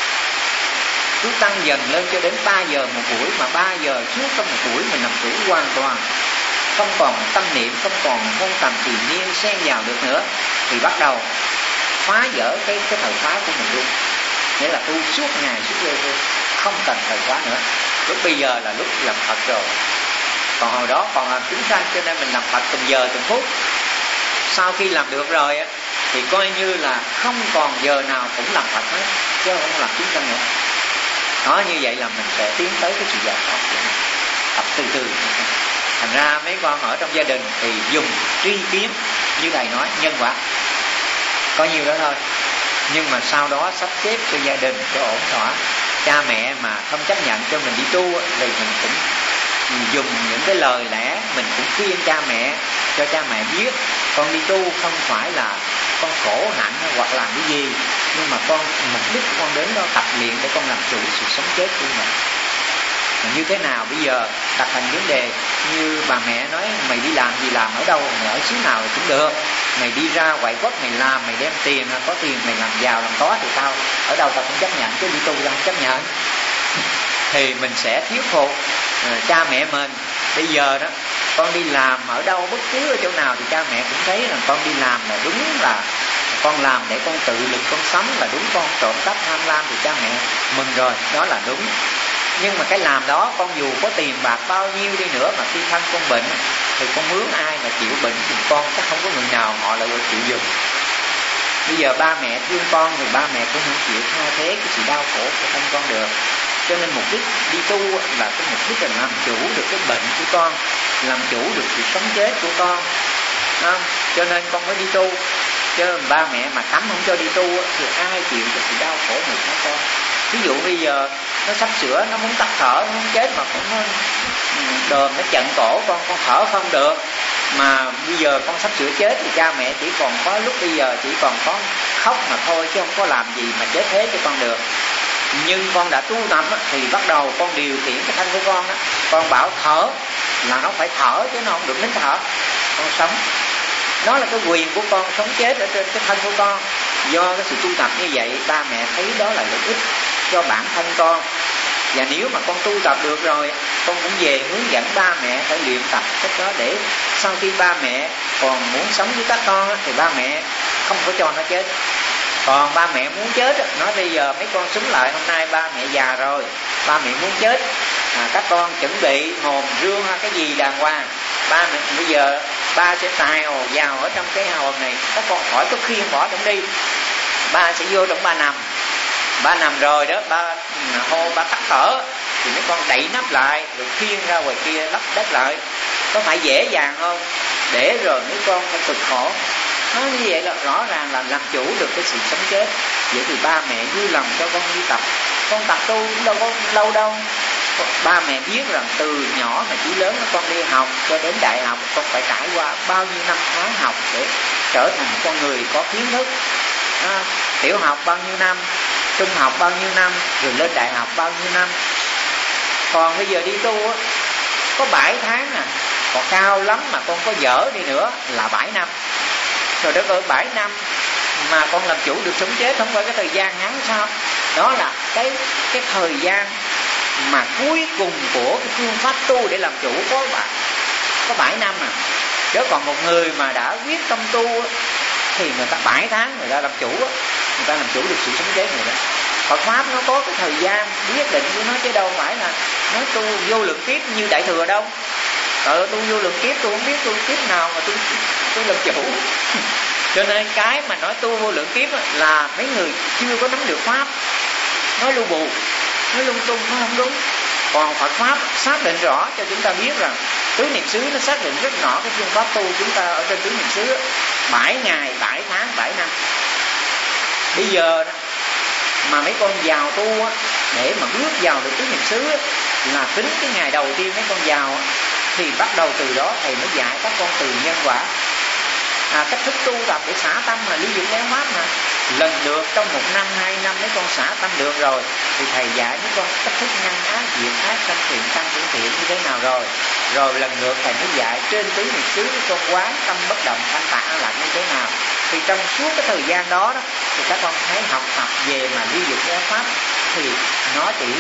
Cứ tăng dần lên cho đến 3 giờ một buổi, mà 3 giờ suốt trong một buổi mình làm chủ hoàn toàn, không còn tâm niệm, không còn hôn tầm tùy nhiên xen vào được nữa, thì bắt đầu phá vỡ cái thời khóa của mình luôn. Nghĩa là tu suốt ngày suốt đêm luôn, không cần thời khóa nữa. Lúc bây giờ là lúc làm Phật rồi. Còn hồi đó còn làm chúng sanh, cho nên mình làm Phật từng giờ từng phút. Sau khi làm được rồi thì coi như là không còn giờ nào cũng làm Phật hết, chứ không làm chúng sanh nữa. Nói như vậy là mình sẽ tiến tới cái sự giải thoát của mình, tập từ từ. Thành ra mấy con ở trong gia đình thì dùng tri kiến như thầy nói, nhân quả có nhiêu đó thôi, nhưng mà sau đó sắp xếp cho gia đình cho ổn thỏa. Cha mẹ mà không chấp nhận cho mình đi tu thì mình cũng dùng những cái lời lẽ, mình cũng khuyên cha mẹ, cho cha mẹ biết con đi tu không phải là con khổ hạnh hoặc làm cái gì, nhưng mà con mục đích con đến đó tập luyện để con làm chủ sự sống chết của mình. Mà như thế nào bây giờ đặt thành vấn đề như bà mẹ nói, mày đi làm gì làm ở đâu, mày ở xứ nào cũng được, mày đi ra ngoại quốc mày làm, mày đem tiền, có tiền mày làm giàu làm có thì tao ở đâu tao cũng chấp nhận, chứ đi tu tao không chấp nhận. Thì mình sẽ thuyết phục cha mẹ mình, bây giờ đó con đi làm ở đâu bất cứ ở chỗ nào thì cha mẹ cũng thấy rằng con đi làm là đúng, là con làm để con tự lực con sống là đúng, con trộm cắp tham lam thì cha mẹ mừng rồi, đó là đúng. Nhưng mà cái làm đó con dù có tiền bạc bao nhiêu đi nữa mà khi thân con bệnh thì con mướn ai mà chịu bệnh thì con chắc không có người nào họ lại chịu dùng. Bây giờ ba mẹ thương con thì ba mẹ cũng không chịu thay thế cái sự đau khổ của thân con được. Cho nên mục đích đi tu là cái mục đích là làm chủ được cái bệnh của con, làm chủ được sự sống chết của con, không? Cho nên con mới đi tu. Chứ ba mẹ mà cấm không cho đi tu thì ai chịu cái sự đau khổ người khác con. Ví dụ bây giờ nó sắp sửa, nó muốn tắt thở, nó muốn chết mà cũng nó đờm, nó chặn cổ con thở không được. Mà bây giờ con sắp sửa chết thì cha mẹ chỉ còn có lúc bây giờ chỉ còn có khóc mà thôi, chứ không có làm gì mà chết thế cho con được. Nhưng con đã tu tập thì bắt đầu con điều khiển cái thân của con đó. Con bảo thở là nó phải thở chứ nó không được nín thở. Con sống, đó là cái quyền của con sống chết ở trên cái thân của con. Do cái sự tu tập như vậy, ba mẹ thấy đó là lợi ích cho bản thân con. Và nếu mà con tu tập được rồi, con cũng về hướng dẫn ba mẹ phải luyện tập cách đó, để sau khi ba mẹ còn muốn sống với các con thì ba mẹ không có cho nó chết. Còn ba mẹ muốn chết, nói bây giờ mấy con xúm lại, hôm nay ba mẹ già rồi, ba mẹ muốn chết, các con chuẩn bị hồn rương cái gì đàng hoàng. Ba mẹ bây giờ ba sẽ tài hồ vào ở trong cái hồn này, các con khỏi có khiêng bỏ trong đi. Ba sẽ vô trong ba nằm. Ba nằm rồi đó, ba hô ba tắt thở thì mấy con đậy nắp lại rồi khiêng ra ngoài kia lấp đất lại. Có phải dễ dàng không? Để rồi mấy con phải cực khổ. Nó như vậy là rõ ràng là làm chủ được cái sự sống chết. Vậy thì ba mẹ vui lòng cho con đi tập. Con tập tu cũng đâu có lâu đâu. Ba mẹ biết rằng từ nhỏ mà chí lớn con đi học cho đến đại học, con phải trải qua bao nhiêu năm tháng học để trở thành con người có kiến thức. Tiểu học bao nhiêu năm, trung học bao nhiêu năm, rồi lên đại học bao nhiêu năm. Còn bây giờ đi tu có 7 tháng à, còn cao lắm mà con có dở đi nữa là 7 năm. Rồi đất ơi, 7 năm mà con làm chủ được sống chết, không phải cái thời gian ngắn sao? Đó là cái thời gian mà cuối cùng của cái phương pháp tu để làm chủ có 7 năm à. Chứ còn một người mà đã quyết tâm tu thì người ta 7 tháng người ta làm chủ, người ta làm chủ được sự sống chết người đó. Phật pháp nó có cái thời gian quyết định của nó, chứ đâu phải là nó tu vô lượng kiếp như Đại Thừa đâu. Tu vô lượng kiếp, tôi không biết tu kiếp nào mà tôi làm chủ. Cho nên cái mà nói tu vô lượng kiếp là mấy người chưa có nắm được pháp, nói lu bù, nói lung tung, nó không đúng. Còn Phật pháp xác định rõ cho chúng ta biết rằng tứ niệm xứ nó xác định rất rõ cái phương pháp tu chúng ta ở trên tứ niệm xứ 7 ngày, 7 tháng, 7 năm. Bây giờ đó, mà mấy con vào tu để mà bước vào được tứ niệm xứ là tính cái ngày đầu tiên mấy con vào thì bắt đầu từ đó thầy mới dạy các con từ nhân quả, cách thức tu tập để xả tâm mà ly dục giáo pháp mà. Lần lượt trong 1 năm, 2 năm mấy con xả tâm được rồi thì thầy dạy mấy con cách thức nhân ác, diệt ác, sanh thiện, tăng trưởng thiện như thế nào rồi. Rồi lần lượt thầy mới dạy trên tứ niệm xứ mấy con quán tâm bất động, thanh tạng là như thế nào. Thì trong suốt cái thời gian đó thì các con thấy học tập về mà ly dục giáo pháp thì nó chỉ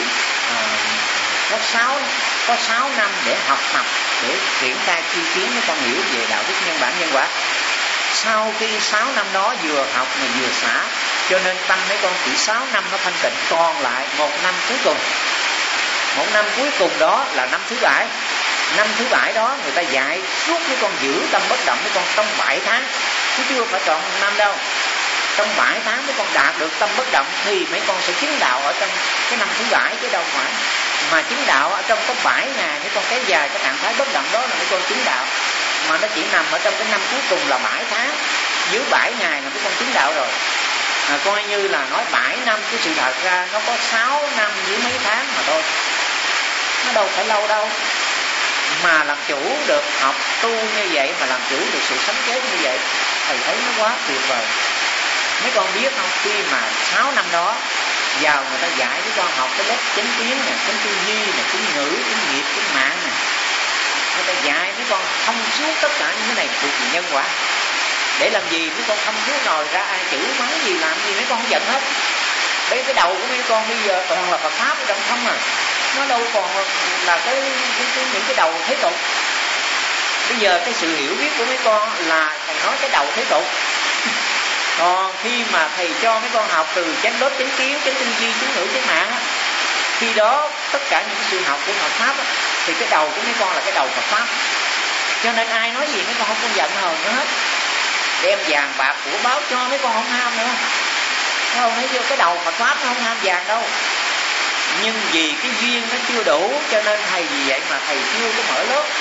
có 6 năm để học tập, để triển khai chi kiến mấy con hiểu về đạo đức nhân bản nhân quả. Sau khi 6 năm đó vừa học mà vừa xả, cho nên tâm mấy con chỉ 6 năm nó thanh tịnh, còn lại 1 năm cuối cùng. 1 năm cuối cùng đó là năm thứ 7. Năm thứ 7 đó người ta dạy suốt mấy con giữ tâm bất động mấy con trong 7 tháng, chứ chưa phải trọn 1 năm đâu. Trong 7 tháng mấy con đạt được tâm bất động thì mấy con sẽ chứng đạo ở trong cái năm thứ 7, chứ đâu phải mà chứng đạo ở trong có 7 ngày mấy con kéo dài cái trạng thái bất động đó là mấy con chứng đạo. Mà nó chỉ nằm ở trong cái năm cuối cùng là 7 tháng, dưới 7 ngày là mấy con chứng đạo rồi. Coi như là nói 7 năm, cái sự thật ra nó có 6 năm với mấy tháng mà thôi, nó đâu phải lâu đâu. Mà làm chủ được học tu như vậy, mà làm chủ được sự sống chết như vậy, thầy thấy nó quá tuyệt vời. Mấy con biết không, khi mà 6 năm đó vào người ta dạy với con học cái lớp chánh kiến nè, chánh tư duy nè, chánh ngữ, chánh nghiệp, chánh mạng nè, người ta dạy mấy con thông suốt tất cả những cái này thuộc về nhân quả. Để làm gì? Mấy con thông suốt rồi ra ai chữ mắng gì làm gì mấy con không giận hết. Đấy, cái đầu của mấy con bây giờ toàn là Phật pháp ở trong không à, nó đâu còn là những cái đầu thế tục. Bây giờ cái sự hiểu biết của mấy con là thầy nói cái đầu thế tục. Còn khi mà thầy cho mấy con học từ chánh đốt, chánh kiến, chánh tư duy, chánh ngữ, chánh mạng á, khi đó tất cả những sự học của Phật pháp á, thì cái đầu của mấy con là cái đầu Phật pháp. Cho nên ai nói gì mấy con không có giận hờn nữa hết. Đem vàng bạc của báo cho mấy con không ham nữa. Không thấy chưa, cái đầu Phật pháp nó không ham vàng đâu. Nhưng vì cái duyên nó chưa đủ, cho nên thầy vì vậy mà thầy chưa có mở lớp.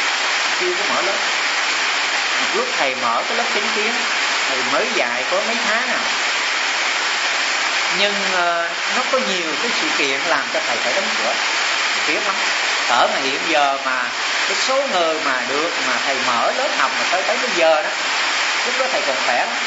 Một lúc thầy mở cái lớp chánh kiến, thầy mới dạy có mấy tháng à. Nhưng nó có nhiều cái sự kiện làm cho thầy phải đóng cửa, thầy tiếc lắm. Ở mà hiện giờ mà cái số người mà được mà thầy mở lớp học mà tới bây giờ đó, lúc đó thầy còn khỏe lắm,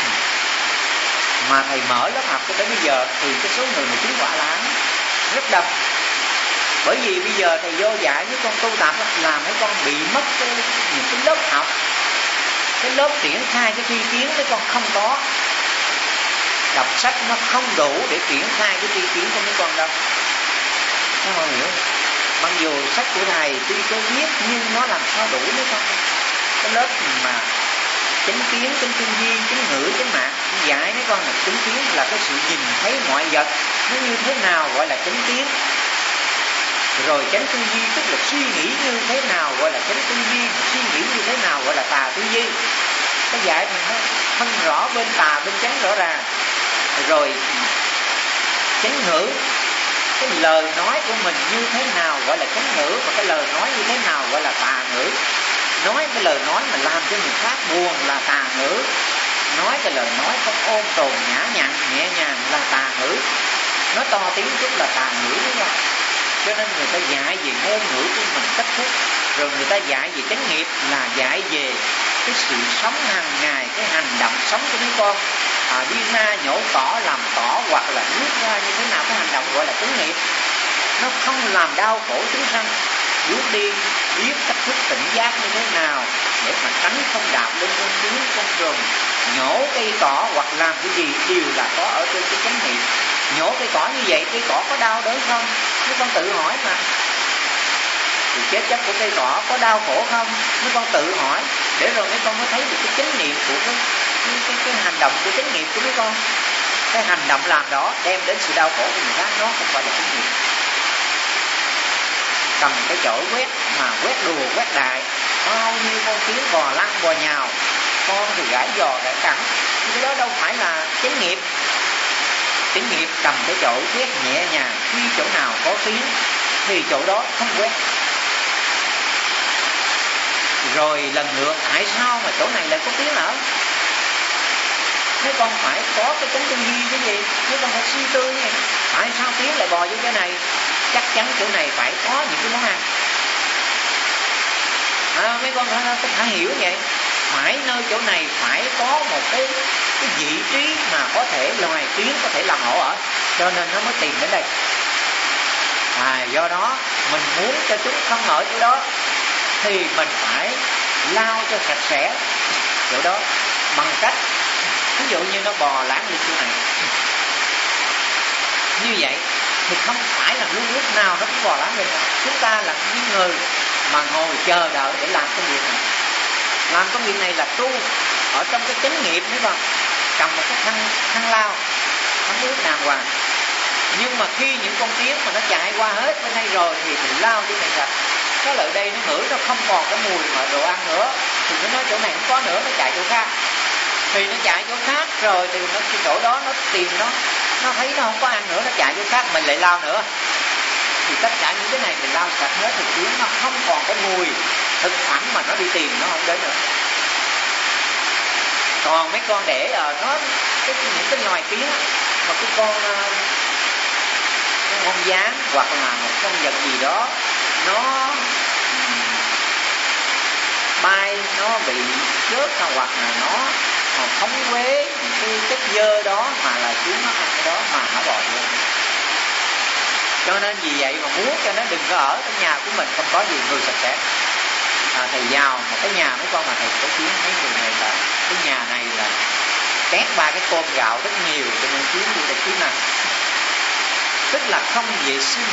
mà thầy mở lớp học cho tới bây giờ thì cái số người mà chứng quả lắm rất đông. Bởi vì bây giờ thầy vô dạy với con tu tập làm mấy con bị mất những cái lớp học, cái lớp triển khai cái tri kiến mấy con không có, đọc sách nó không đủ để triển khai cái tri kiến của mấy con đâu. Nó không hiểu. Mặc dù sách của thầy tuy có viết nhưng nó làm sao đủ mấy con. Cái lớp mà chánh kiến, chánh tư duy, chánh ngữ, chánh mạng dạy mấy con là chánh kiến là cái sự nhìn thấy ngoại vật nó như thế nào gọi là chánh kiến. Rồi chánh tư duy tức là suy nghĩ như thế nào gọi là chánh tư duy, suy nghĩ như thế nào gọi là tà tư duy. Cái dạy mình nó phân rõ bên tà bên chánh rõ ràng. Rồi chánh ngữ, cái lời nói của mình như thế nào gọi là chánh ngữ, và cái lời nói như thế nào gọi là tà ngữ. Nói cái lời nói mà làm cho người khác buồn là tà ngữ. Nói cái lời nói không ôn tồn nhã nhặn nhẹ nhàng là tà ngữ. Nói to tiếng chút là tà ngữ, đúng không? Cho nên người ta dạy về ngôn ngữ của mình cách thức. Rồi người ta dạy về chánh nghiệp là dạy về cái sự sống hàng ngày, cái hành động sống của mấy con. Đi ra nhổ cỏ làm cỏ, hoặc là nước ra như thế nào, cái hành động gọi là chánh nghiệp. Nó không làm đau khổ chúng sanh. Bước đi biết cách thức tỉnh giác như thế nào để mà tránh không đạp lên con kiến, con rừng. Nhổ cây cỏ hoặc làm cái gì đều là có ở trên cái chánh nghiệp. Nhổ cây cỏ như vậy, cây cỏ có đau đớn không? Mấy con tự hỏi mà. Thì chết chóc của cây cỏ có đau khổ không? Mấy con tự hỏi, để rồi mấy con mới thấy được cái chánh niệm của cái hành động của chánh nghiệp của mấy con. Cái hành động làm đó đem đến sự đau khổ của người khác, nó không phải là chánh nghiệp. Cầm cái chổi quét mà quét đùa quét đại, bao nhiêu con kiến bò lăn bò nhào, con thì gãi giò gãi cẳng, cái đó đâu phải là chánh nghiệp. Chánh nghiệp cầm cái chổi quét nhẹ nhàng, khi chỗ nào có kiến thì chỗ đó không quét. Rồi lần ngược, tại sao mà chỗ này lại có kiến ở? Mấy con phải có cái chánh tư duy cái gì? Mấy con phải suy tư như vậy. Tại sao kiến lại bò vô cái này? Chắc chắn chỗ này phải có những cái món ăn. Mấy con phải hiểu vậy. Phải nơi chỗ này phải có một cái vị trí mà có thể loài kiến có thể làm ổ ở, cho nên nó mới tìm đến đây. Do đó mình muốn cho chúng không ở chỗ đó thì mình phải lau cho sạch sẽ chỗ đó bằng cách, ví dụ như nó bò láng lên chỗ này như vậy thì không phải là lúc nào nó cũng bò láng lên đâu. Chúng ta là những người mà ngồi chờ đợi để làm công việc này. Làm công việc này là tu ở trong cái chánh nghiệp, thấy không? Cầm một cái khăn lau, thắng nước đàng hoàng. Nhưng mà khi những con kiến mà nó chạy qua hết bên đây rồi thì mình lau chỗ này sạch. Nó lại đây nó ngửi nó không còn cái mùi mà đồ ăn nữa thì nó nói chỗ này không có nữa, nó chạy chỗ khác. Thì nó chạy chỗ khác rồi thì nó chỗ đó nó tìm nó thấy nó không có ăn nữa, nó chạy chỗ khác, mình lại lau nữa. Thì tất cả những cái này mình lau sạch hết thì kiến nó không còn cái mùi thực phẩm mà nó đi tìm, nó không đến nữa. Còn mấy con để nó những cái loài kiến mà cái con gián hoặc là một con vật gì đó nó bay, nó bị rớt hoặc là nó phóng quế những cái chất dơ đó mà là chúng nó ăn cái đó mà nó bò vô. Cho nên vì vậy mà muốn cho nó đừng có ở trong nhà của mình không có gì người sạch sẽ. Thầy vào một cái nhà mấy con mà thầy có kiến mấy người này là cái nhà này là tét ba cái cơm gạo rất nhiều, cho nên kiến đi là kiến nào tức là không vệ sinh.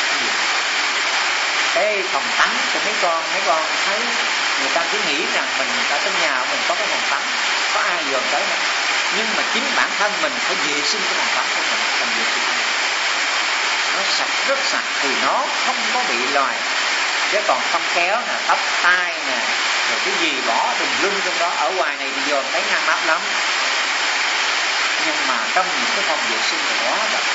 Cái phòng tắm của mấy con thấy người ta cứ nghĩ rằng mình ở trong nhà mình có cái phòng tắm, có ai dòm tới không? Nhưng mà chính bản thân mình phải vệ sinh cái phòng tắm của mình, cần vệ sinh nó sạch, rất sạch thì nó không có bị loài. Chứ còn không khéo nè, tóc tai nè, rồi cái gì bỏ đùm lum trong đó, ở ngoài này thì dòm thấy ngăn nắp lắm. Nhưng mà trong những cái phòng vệ sinh thì quá đậm.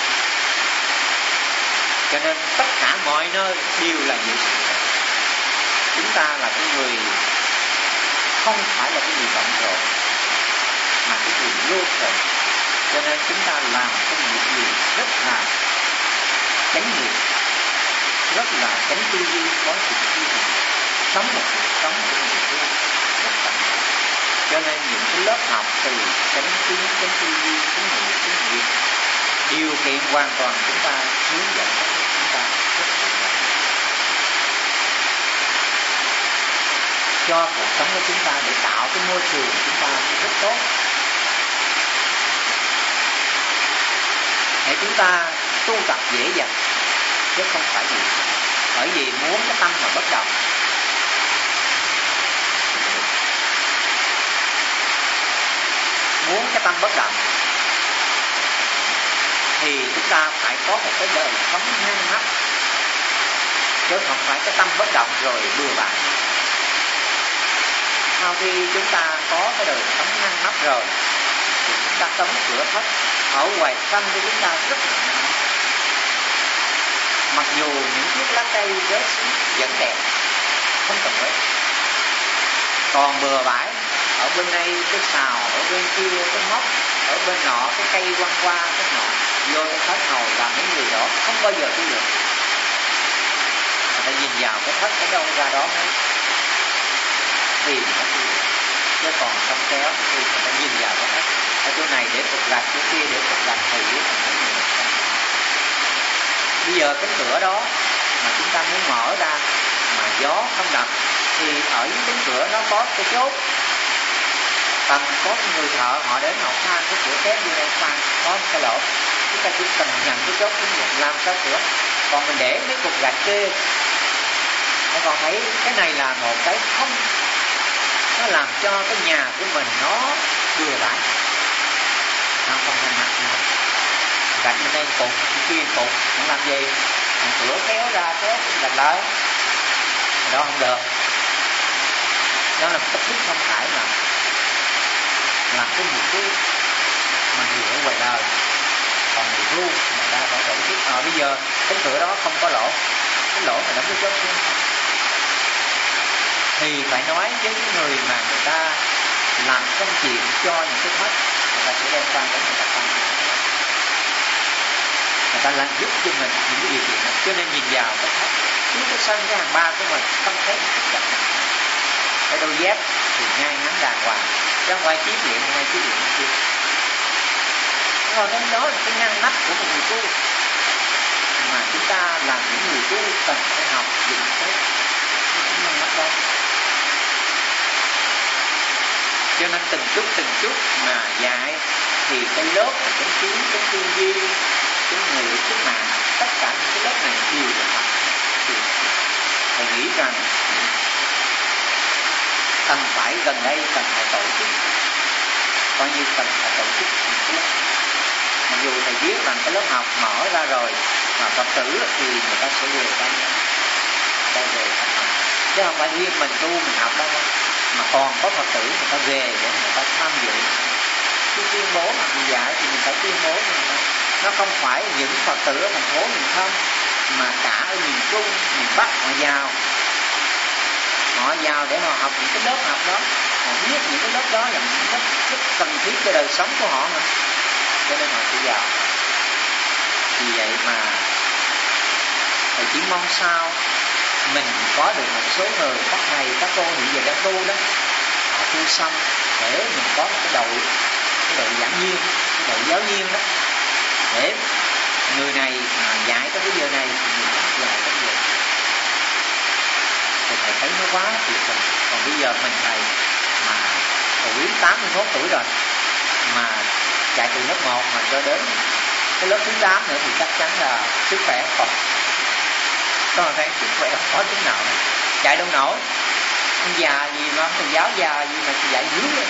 Cho nên tất cả mọi nơi đều là vệ sinh. Chúng ta là cái người không phải là cái gì bận rộn, mà cái gì vô thường. Cho nên chúng ta làm cái việc gì rất là chánh niệm, rất là chánh tư duy, có sự tư duy, sống một cuộc sống của người tu rất cẩn thận. Cho nên những cái lớp học từ chánh kiến, chánh tư duy, chánh niệm điều kiện hoàn toàn chúng ta hướng dẫn chúng ta rất là cho cuộc sống của chúng ta, để tạo cái môi trường của chúng ta rất tốt, để chúng ta tu tập dễ dàng, chứ không phải gì. Bởi vì muốn cái tâm mà bất động, muốn cái tâm bất động thì chúng ta phải có một cái đời sống ngăn nắp, chứ không phải cái tâm bất động rồi bừa bãi. Sau khi chúng ta có cái đời sống ngăn nắp rồi thì chúng ta đóng cửa thất ở ngoài sân của chúng ta rất là ngăn nắp. Mặc dù những chiếc lá cây rớt xuống vẫn đẹp, không cần quét. Còn bừa bãi, ở bên đây cái xào, ở bên kia cái móc, ở bên nọ cái cây quăng qua cái nọ, vô cái thất ngồi làm những người đó không bao giờ tu được. Người ta nhìn vào cái thất ở đâu ra đó hết, tìm nó tu được. Chứ còn không kéo thì người ta nhìn vào cái thất, ở chỗ này để cục gạch, chỗ kia để cục gạch, thì biết mình thấy nhiều. Bây giờ cái cửa đó mà chúng ta muốn mở ra mà gió không đập, thì ở dưới cánh cửa nó có cái chốt. Cần có người thợ họ đến họ pha cái cửa thép vô đây, pha có một cái lỗ, chúng ta chỉ cần nhận cái chốt cũng được, làm sao cửa. Còn mình để mấy cục gạch kia, các con thấy cái này là một cái không, nó làm cho cái nhà của mình nó bừa bãi, nó không thành mặt nữa. Gạch bên đây cục, bên kia cục, không làm gì, cửa kéo ra kéo cũng gạch lại, đó không được. Đó là một cách thức không phải mà làm cái người tu mà hiểu ngoài đời. Còn người tu người ta phải tổ chức. Bây giờ cái cửa đó không có lỗ, cái lỗ mà đóng cái chốt xuống, thì phải nói với những người mà người ta làm công chuyện cho những cái thất, người ta sẽ đem quan đến người ta quan, người ta làm giúp cho mình những cái điều kiện đó. Cho nên nhìn vào cái thất, trước cái sân cái hàng ba của mình không thấy một cái chặt nào. Cái đôi dép thì ngay ngắn đàng hoàng, chứ không phải chiếc điện kia. Còn đó là cái ngăn nắp của một người tu, mà chúng ta làm những người tu cần phải học những cái ngăn nắp đó. Cho nên từng chút mà dạy thì cái lớp của chánh kiến, chánh tư duy, chánh niệm, chánh mạng, tất cả những cái lớp này đều được học. Thầy nghĩ rằng cần phải gần đây cần phải tổ chức, coi như cần phải tổ chức một lớp. Mặc dù thầy biết rằng cái lớp học mở ra rồi mà Phật tử thì người ta sẽ về đây về học, chứ không phải riêng mình tu mình học đâu, mà còn có Phật tử người ta về để người ta tham dự. Khi tuyên bố mà mình dạy thì mình phải tuyên bố cho người ta. Nó không phải những Phật tử ở thành phố mình không, mà cả ở miền Trung, miền Bắc họ vào để họ học những cái lớp học đó. Họ biết những cái lớp đó là những lớp rất cần thiết cho đời sống của họ mà, cho nên họ sẽ vào. Vì vậy mà thầy chỉ mong sao mình có được một số người, các thầy các cô hiện giờ đang tu đó, họ tu xong để mình có một cái đội giảng viên, cái đội giáo viên đó, để người này mà dạy tới cái giờ này thì người khác dạy tới giờ. Thì thầy thấy nó quá tuyệt vời. Còn bây giờ mình thầy mà tuổi 81 tuổi rồi mà chạy từ lớp 1 mà cho đến cái lớp thứ 8 nữa thì chắc chắn là sức khỏe còn. Có thấy sức khỏe có chút nào này. Chạy đâu nổi. Ông già gì mà ông thầy giáo già gì mà dạy dữ vậy.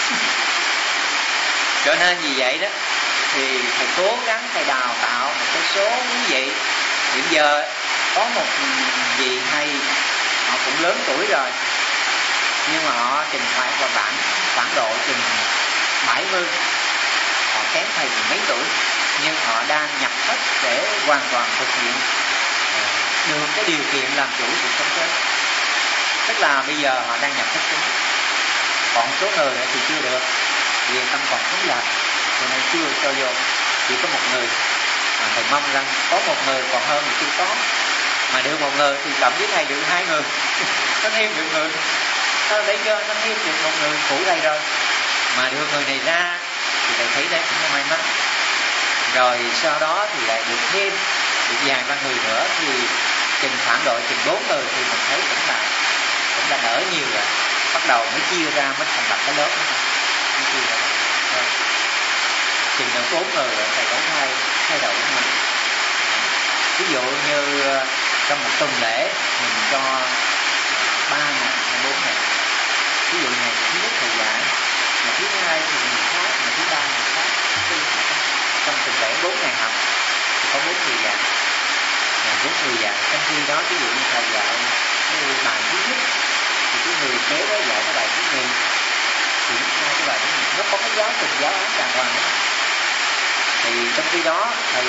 Cho nên vì vậy đó thì thầy cố gắng thầy đào tạo một cái số quý vị. Hiện giờ có một vị thầy họ cũng lớn tuổi rồi, nhưng mà họ trình phải vào bản độ chừng 70, họ kém thầy mười mấy tuổi, nhưng họ đang nhập thất để hoàn toàn thực hiện được cái điều kiện làm chủ cuộc sống chết. Tức là bây giờ họ đang nhập thất chính, còn số người thì chưa được, vì tâm còn phức lạc. cho nên chưa cho vô, chỉ có một người. Thầy mong rằng có một người còn hơn thì chưa có, mà được một người thì cộng với thầy được 2 người nó thêm được người, nó để cho nó thêm được một người phụ thầy rồi, mà được người này ra thì thầy thấy đấy cũng là may mắn. Rồi sau đó thì lại được thêm được vài ba người nữa, thì chừng khoảng đội chừng 4 người thì mình thấy cũng là đỡ nhiều rồi. Bắt đầu mới chia ra, mới thành lập cái lớp đó. Mới chia ra. Chừng được 4 người rồi thầy cũng thay đổi mình. Ví dụ như trong một tuần lễ mình cho 3 ngày hay 4 ngày. Ví dụ ngày thứ nhất thầy dạy, ngày thứ hai thì mình khác, ngày thứ ba mình khác. Trong tuần lễ 4 ngày học thì có 4 người dạy, 4 người dạy. Trong khi đó ví dụ như thầy dạy cái bài thứ nhất thì cái người kế đó dạy cái bài thứ nhì, thì cái bài thứ nhì nó có cái giáo trình giáo án đàng hoàng đó. Thì trong khi đó thầy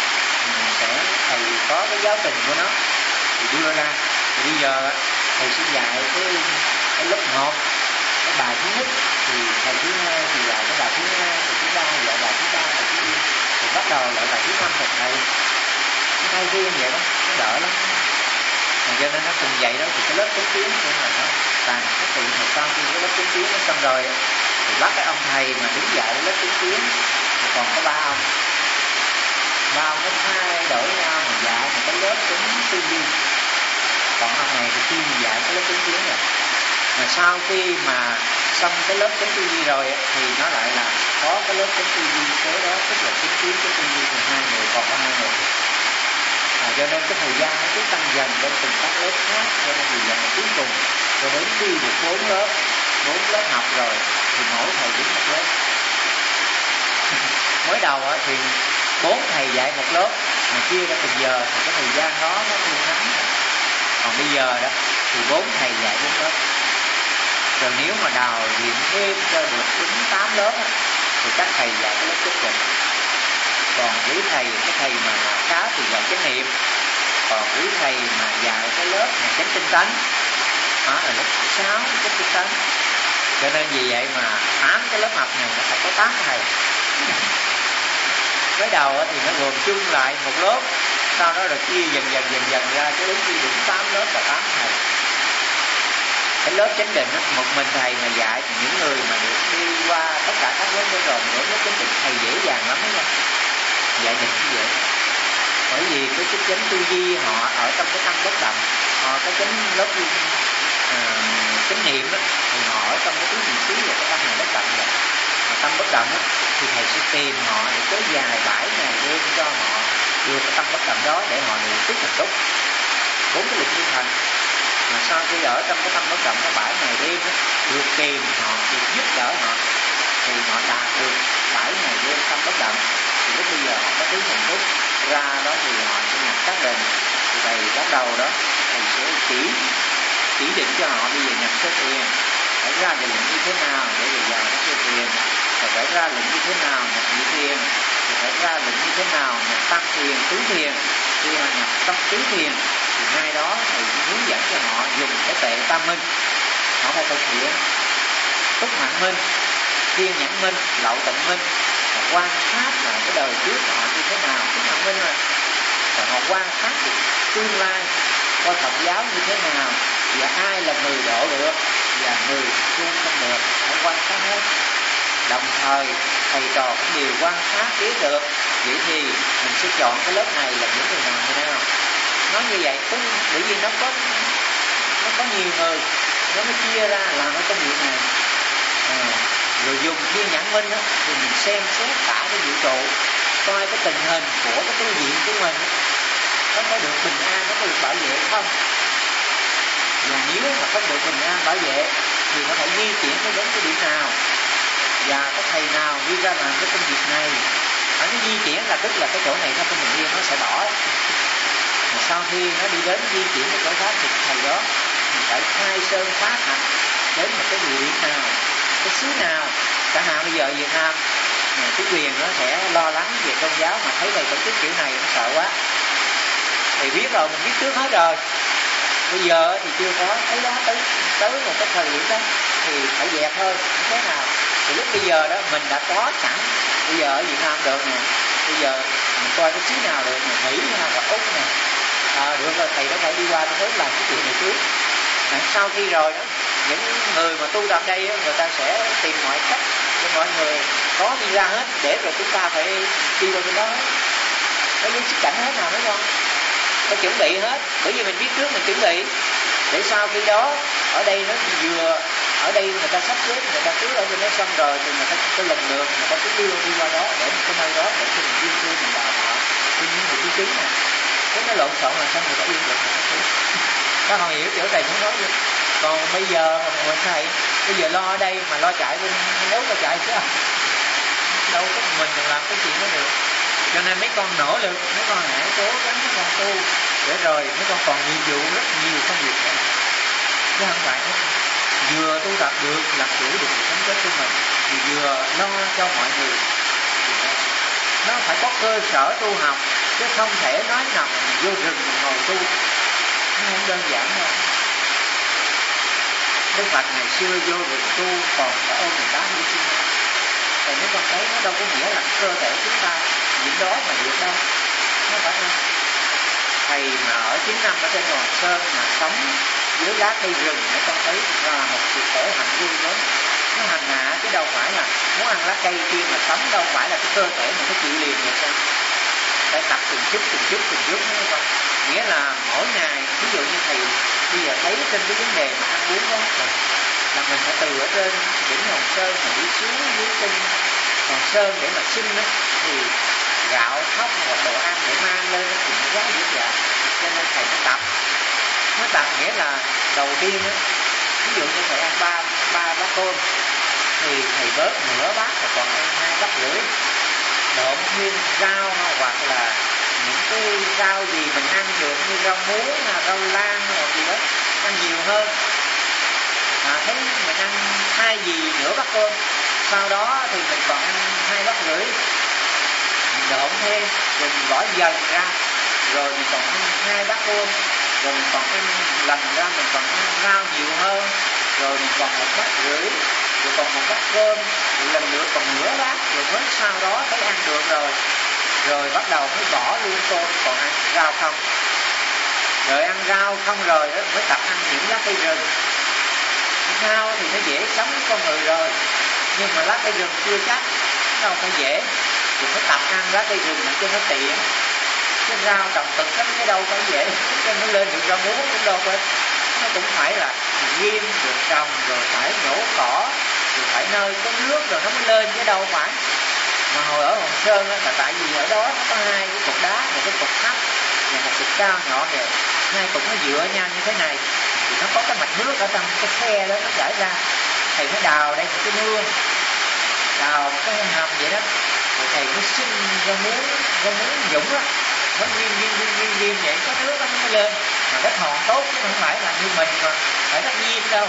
có cái giáo trình của nó thì đưa ra. Thì bây giờ thầy sẽ dạy cái lớp 1 cái bài thứ nhất, thì thầy thứ hai thì dạy cái bài thứ hai, thầy thứ ba dạy bài thứ ba, thầy thứ tư thì bắt đầu lại bài thứ 5 thầy thay phiên vậy đó, nó đỡ lắm. Cho nên nó cùng vậy đó, thì cái lớp chánh kiến của mình nó càng phát triển. Mà sau khi cái lớp chánh kiến nó xong rồi thì bắt cái ông thầy mà đứng dạy lớp chánh kiến thì còn có 3 ông nó thay đổi nhau mà dạy một cái lớp chánh tư duy. Còn ông này thì chuyên dạy cái lớp chánh kiến rồi. Mà sau khi mà xong cái lớp chánh tư duy rồi thì nó lại là có cái lớp chánh tư duy kế đó, tức là chánh kiến cái tư duy của 2 người, còn có 2 người. Cho nên cái thời gian nó cứ tăng dần lên từng các lớp khác, cho nên vì vậy cuối cùng cho đến khi được 4 lớp học rồi thì mỗi thầy đứng một lớp. Mới đầu thì 4 thầy dạy một lớp mà chia ra từng giờ thì cái thời gian đó nó luôn ngắn. Còn bây giờ đó thì 4 thầy dạy 4 lớp. Rồi nếu mà đào luyện thêm cho được đúng 8 lớp thì các thầy dạy cái lớp chất định. Còn quý thầy, cái thầy mà khá thì dạy chánh niệm. Còn quý thầy mà dạy cái lớp mà chánh tinh tấn, đó là lớp 6 chánh tinh tấn. Cho nên vì vậy mà 8 cái lớp học này nó phải có 8 thầy. Mới đầu thì nó gồm chung lại một lớp, sau đó rồi chia dần ra cho đến khi đúng 8 lớp và 8 thầy. Cái lớp chánh định một mình thầy mà dạy thì những người mà được đi qua tất cả các lớp đó rồi mỗi lớp chánh định thầy dễ dàng lắm đó nha. Dạy định cũng dễ. Bởi vì cái chánh tư duy họ ở trong cái tâm bất động, họ cái chánh lớp chánh niệm đó, thì họ ở trong cái thứ vị trí và cái tâm này bất động rồi. Mà tâm bất động đó, thì thầy sẽ tìm họ để kéo dài 7 ngày đêm cho họ đưa cái tâm bất động đó để họ niệm tiếp một lúc 4 cái lực như thần. Mà sau khi ở trong cái tâm bất động có 7 ngày đêm đó, được tìm họ, được giúp đỡ họ thì họ đạt được 7 ngày đêm tâm bất động. Thì lúc bây giờ họ có tiếng hạnh phúc ra đó thì họ sẽ nhập xác định. Thì thầy bắt đầu đó thầy sẽ chỉ định cho họ bây giờ nhập số tiền, phải ra định như thế nào để về giàu có số tiền, rồi phải ra lệnh như thế nào nhập nhị thiền, rồi phải ra lệnh như thế nào nhập tam thiền, tứ thiền, khi họ nhập tâm tứ thiền thì ngay đó thầy hướng dẫn cho họ dùng cái tệ tam minh. Họ phải thực hiện túc mạng minh, thiên nhãn minh, lậu tận minh, và quan sát lại cái đời trước của họ như thế nào. Túc mạng minh rồi họ quan sát được tương lai coi Phật giáo như thế nào, và ai là người độ được và người tu không được, phải quan sát hết. Đồng thời thầy trò cũng đều quan sát biết được, vậy thì mình sẽ chọn cái lớp này là những người nào. Nói như vậy bởi vì nó có nhiều người, nó mới chia ra làm cái công việc này. Rồi dùng thiên nhãn minh đó, thì mình xem xét cả cái vũ trụ, coi cái tình hình của cái tu viện của mình nó có được bình an, nó có được bảo vệ không. Và nếu mà không được bình an bảo vệ thì nó phải di chuyển đến cái điểm nào, và cái thầy nào đi ra làm cái công việc này. Nó di chuyển là tức là cái chỗ này nó không bình yên, nó sẽ bỏ. Mà sau khi nó đi đến di chuyển cái chỗ khác thì thầy đó mình phải khai sơn phá thạch đến một cái địa điểm nào, cái xứ nào. Chẳng hạn bây giờ ở Việt Nam chính quyền nó sẽ lo lắng về tôn giáo, mà thấy thầy tổ chức kiểu này nó sợ quá. Thầy biết rồi, mình biết trước hết rồi. Bây giờ thì chưa có thấy đó, tới một cái thời điểm đó thì phải dẹp thôi, thế nào. Thì lúc bây giờ đó mình đã có sẵn Bây giờ ở Việt Nam được nè, bây giờ mình coi cái xứ nào được, Mỹ hoặc Úc nè, được rồi, thầy đã phải đi qua tới làm cái chuyện này trước. Sau khi rồi đó, những người mà tu tập đây người ta sẽ tìm mọi cách cho mọi người có đi ra hết, để rồi chúng ta phải đi vào bên đó hết. Nó với sức cảnh hết nào mấy con, phải chuẩn bị hết, bởi vì mình biết trước mình chuẩn bị, để sau khi đó ở đây nó vừa ở đây người ta sắp xếp, người ta cứ ở bên đó xong rồi thì người ta có lần lượt người ta cứ đi qua đó, để một cái nơi đó để cho mình yên cư, mình đào tạo cho những người tu chứng này. Cái nó lộn xộn là sao người ta yên được người ta tu. Các con hiểu chỗ thầy muốn nói gì? Còn bây giờ mình thầy bây giờ lo ở đây mà lo chạy bên nếu có chạy chứ đâu có mình làm cái chuyện đó được. Cho nên mấy con nỗ lực, mấy con hãy cố gắng mấy con tu, để rồi mấy con còn nhiệm vụ rất nhiều công việc nữa, chứ không phải vừa tu tập được làm chủ được cuộc sống chết của mình, thì vừa lo cho mọi người. Nó phải có cơ sở tu học, chứ không thể nói nào mình vô rừng mình ngồi tu, nó không đơn giản đâu. Đức Phật ngày xưa vô rừng tu còn phải ôm mình đá như xin. Còn mấy con thấy nó đâu có nghĩa là cơ thể chúng ta những đó mà được đâu, nó phải không? Thầy mà ở 9 năm ở trên Hoàng Sơn mà sống dưới lá cây rừng, mấy con thấy là một sự khổ hạnh vui lớn. Nó hành hạ chứ đâu phải là muốn ăn lá cây kia mà sống, đâu phải là cái cơ thể mình nó chịu liền được đâu. Phải tập từng chút mấy con. Nghĩa là mỗi ngày, ví dụ như thầy bây giờ thấy trên cái vấn đề mà ăn uống đó, là mình phải từ ở trên đỉnh Hoàng Sơn mà đi xuống dưới chân Hoàng Sơn để mà xin đó, thì gạo thóc hoặc đồ ăn để mang lên thì nó quá dữ dội. Cho nên thầy nó tập nghĩa là đầu tiên đó, ví dụ như thầy ăn ba bát cơm thì thầy bớt nửa bát và còn ăn 2 bát rưỡi, độn thêm rau hoặc là những cái rau gì mình ăn được như rau muống, rau lan hoặc gì đó, ăn nhiều hơn. Thấy mình ăn thay vì nửa bát cơm, sau đó thì mình còn ăn 2 bát rưỡi, mình độn thêm rồi mình bỏ dần ra, rồi mình còn ăn 2 bát cơm, rồi mình còn ăn lần ra mình còn ăn rau nhiều hơn, rồi mình còn 1 bát rưỡi, rồi còn 1 bát cơm, rồi lần nữa còn nửa bát, rồi mới sau đó thấy ăn được rồi bắt đầu mới bỏ luôn cơm, còn ăn rau không. Rồi ăn rau không rồi đó mới tập ăn những lá cây rừng. Rau thì nó dễ sống với con người rồi, nhưng mà lá cây rừng chưa chắc, đâu phải dễ. Thì phải tập ăn lá cây rừng cho nó tiện. Cái rau trồng thực lắm cái đâu phải dễ, cho nó lên được rau muống cũng đâu phải. Nó cũng phải là ghim được trồng, rồi phải nhổ cỏ, rồi phải nơi có nước rồi nó mới lên, chứ đâu phải. Mà hồi ở Hoàng Sơn á, là tại vì ở đó nó có 2 cái cục đá, một cái cục thấp và một cục cao nhỏ kìa, 2 cục nó dựa nhau như thế này, thì nó có cái mạch nước ở trong cái khe đó nó chảy ra. Thầy mới đào đây một cái mương, đào cái hầm vậy đó, rồi thầy mới xin rau muống dũng á, nó ghim vậy, có nước đó nó mới lên. Mà đất hòn tốt chứ không phải là như mình mà phải đất ghim đâu.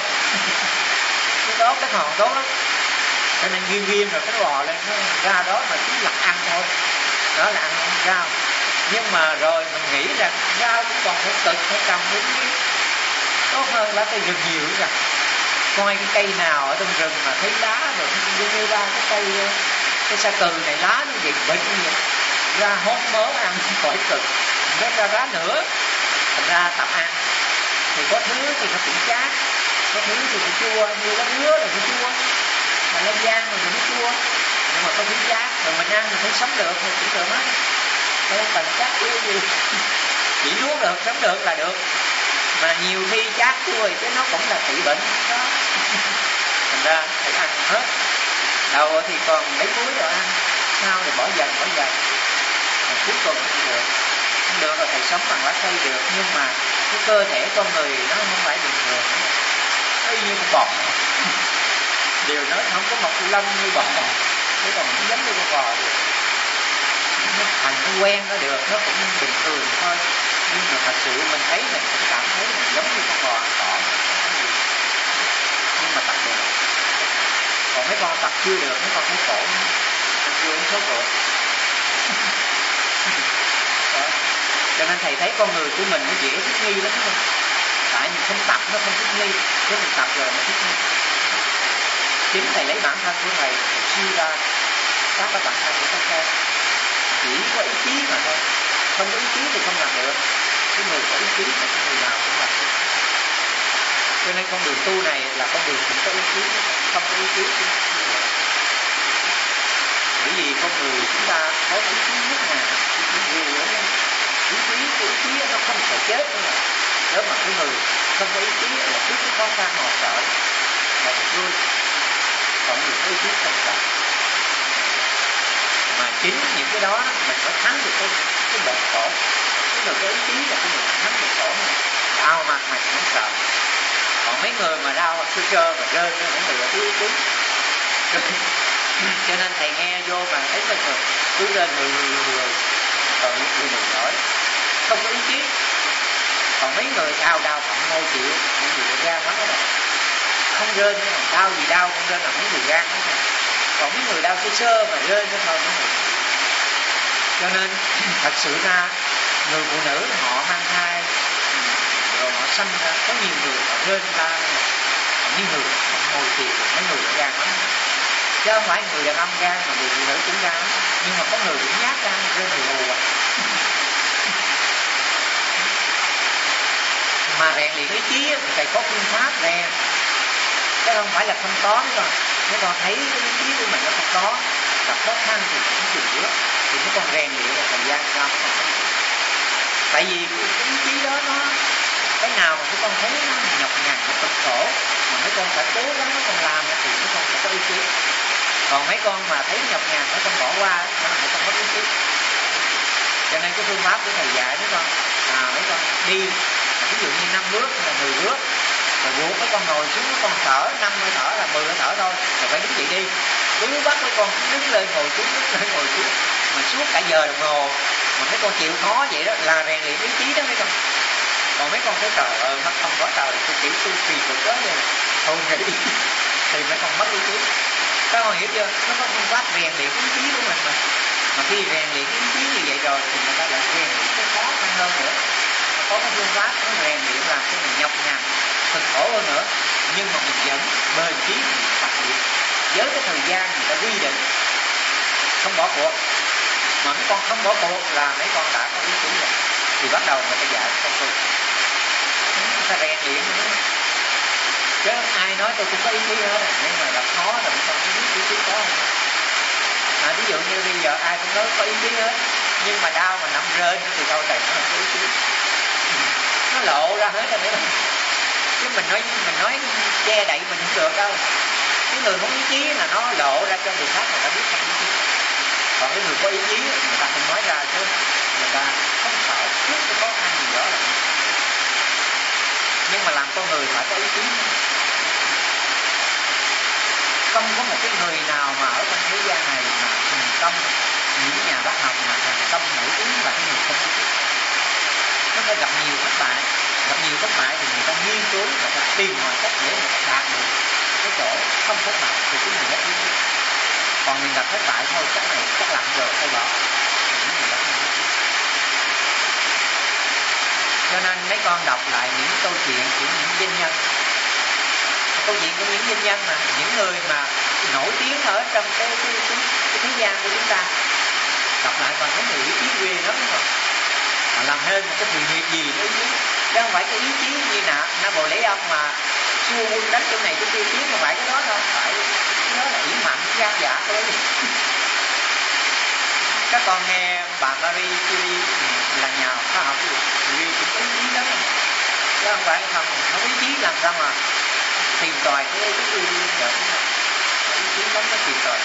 Cái đó đất hòn tốt lắm, cho nên ghim rồi cái bò lên nó ra đó mà chỉ là ăn thôi, đó là ăn rau. Nhưng mà rồi mình nghĩ rằng rau cũng còn phải cực, phải trồng đúng tốt hơn lá cây rừng nhiều nữa. Coi cái cây nào ở trong rừng mà thấy lá rồi như ra cái cây cái sa cừ này lá nó vậy bệnh như vậy, ra hốt mớ ăn khỏi cực, nó ra nữa. Thành ra tập ăn thì có thứ thì nó cũng chát, có thứ thì nó chua, như lá dứa là nó chua, mà lá giang thì nó chua, nhưng mà có thứ chát, rồi mình ăn mình thấy sống được thì cũng được hết, không cần chát yếu gì, chỉ nuốt được, sống được là được. Mà nhiều khi chát chua thì nó cũng là trị bệnh đó. Thành ra phải ăn hết. Đầu thì còn lấy muối rồi ăn, sau thì bỏ dần. Rồi cuối cùng không được rồi thầy sống bằng lá cây được, nhưng mà cái cơ thể con người nó không phải bình thường, nó như con bò. Điều nói không có mọc lông như bò, chứ còn nó giống như con bò được. Nó thành nó quen nó được, nó cũng bình thường thôi. Nhưng mà thật sự mình thấy mình cũng cảm thấy mình giống như con bò cỏ, nhưng mà tập được. Còn mấy con tập chưa được, mấy con thấy khổ, ăn chưa uống số ruột. Cho nên thầy thấy con người của mình nó dễ thích nghi lắm, không? Tại vì không tập nó không thích nghi, chứ mình tập rồi nó thích nghi. Chính thầy lấy bản thân của thầy suy ra, các bạn thay đổi thói quen, chỉ có ý chí mà thôi. Không có ý chí thì không làm được. Cái người có ý chí là cái người nào cũng làm được. Cho nên con đường tu này là con đường cũng có ý chí, không có ý chí cũng không được. Bởi vì con người chúng ta có ý chí nhất nào, ý chí ghê lắm. Ý chí nó không thể chết nữa. Nếu mà cái người không có ý chí là trước cái khó khăn họ sợ là thật vui. Còn người có ý chí không sợ. Mà chính những cái đó mình phải thắng được cái bệnh khổ. Cái người có ý chí là cái người thắng được khổ này. Đau mặt mày không sợ. Còn mấy người mà đau sơ sơ mà rơi nó cũng bị ý chí. Cho nên thầy nghe vô mà thấy là cứ lên người còn những người giỏi không có ý chí. Còn mấy người đau phận ngôi chịu, những người gan lắm đó, không rên nữa, đau gì đau không rên là mấy người gan nữa. Còn mấy người đau sơ mà rên nữa thôi. Cho nên thật sự ra người phụ nữ họ mang thai rồi họ sanh ra, có nhiều người họ rên ra, còn những người họ ngồi chịu, mấy người gan lắm. Chứ không phải người đàn ông gan mà người phụ nữ cũng gan, nhưng mà có người cũng nhát gan rên hù. Mà rèn luyện ý chí thì thầy có phương pháp rèn, chứ không phải là không có nữa. Nếu con thấy cái ý chí của mình nó không có, gặp khó khăn thì cũng chịu nữa, thì nếu con rèn luyện là thời gian sau. Tại vì cái ý chí đó nó cái nào mà các con thấy nó nhọc nhằn, nó cực khổ mà mấy con phải cố gắng mấy con làm thì mấy con phải có ý chí. Còn mấy con mà thấy nhọc nhằn mấy con bỏ qua nó là mấy con mất ý chí. Cho nên cái phương pháp của thầy dạy mấy con đi ví dụ như 5 bước hay là 10 bước, rồi buộc mấy con ngồi xuống, mấy con thở 5 hơi thở là 10 hơi thở thôi, rồi phải đứng dậy đi. Cứ bắt mấy con đứng lên ngồi xuống, mà suốt cả giờ đồng hồ mà mấy con chịu khó vậy đó là rèn luyện ý chí đó mấy con. Còn mấy con thấy trời ơi mất không có trời, tôi chỉ tu kỳ cực quá vậy thôi nghỉ thì mấy con mất ý chí. Các con hiểu chưa? Nó có phương pháp rèn luyện ý chí của mình mà khi rèn luyện ý chí như vậy rồi thì người ta lại rèn luyện cái khó khăn hơn nữa. Có cái phương pháp nó rèn luyện làm cho mình nhọc nhằn, cực khổ hơn nữa, nhưng mà mình vẫn bền chí, mình tập luyện với cái thời gian người ta quy định, không bỏ cuộc. Mà mấy con không bỏ cuộc là mấy con đã có ý chí rồi, thì bắt đầu người ta dạy con tu, người ta rèn luyện nữa. Chứ ai nói tôi cũng có ý chí hết, nhưng mà gặp khó rồi mấy con không biết ý chí có không. Ví dụ như bây giờ ai cũng nói có ý chí hết, nhưng mà đau mà nằm rên thì thôi thầy nó không có ý chí. Nó lộ ra hết rồi. Chứ mình nói che đậy mình không được đâu. Cái người không ý chí là nó lộ ra cho người khác, người ta biết không ý chí. Còn cái người có ý chí người ta không nói ra, chứ người ta không sợ trước cái khó khăn gì đó là. Nhưng mà làm con người phải có ý chí. Không có một cái người nào mà ở trong thế gian này mà thành công, những nhà bác học mà thành công nổi tiếng là cái người không ý chí. Nó phải gặp nhiều thất bại thì người ta nghiên cứu, người ta tìm mọi cách để người ta đạt được cái chỗ không thất bại thì cái người đó ý chí. Còn mình gặp thất bại thôi, cái này chắc làm được hay bỏ, những người đó không ý chí. Cho nên mấy con đọc lại những câu chuyện của những doanh nhân, câu chuyện của những doanh nhân mà những người mà nổi tiếng ở trong cái thế gian của chúng ta, đọc lại còn thấy người ý chí ghê lắm rồi. Họ làm nên một cái sự nghiệp gì với ý chí, chứ không phải cái ý chí như Napoleon mà xua quân đánh chỗ này chỗ kia tiến, không phải cái đó đâu, phải cái đó là ý mạnh gan dạ thôi. Các con nghe bà Marie Curie là nhà khoa học thì cũng có ý chí lắm, chứ không phải không ý chí làm sao mà tìm tòi cái Curie được, ý chí lắm nó tìm tòi.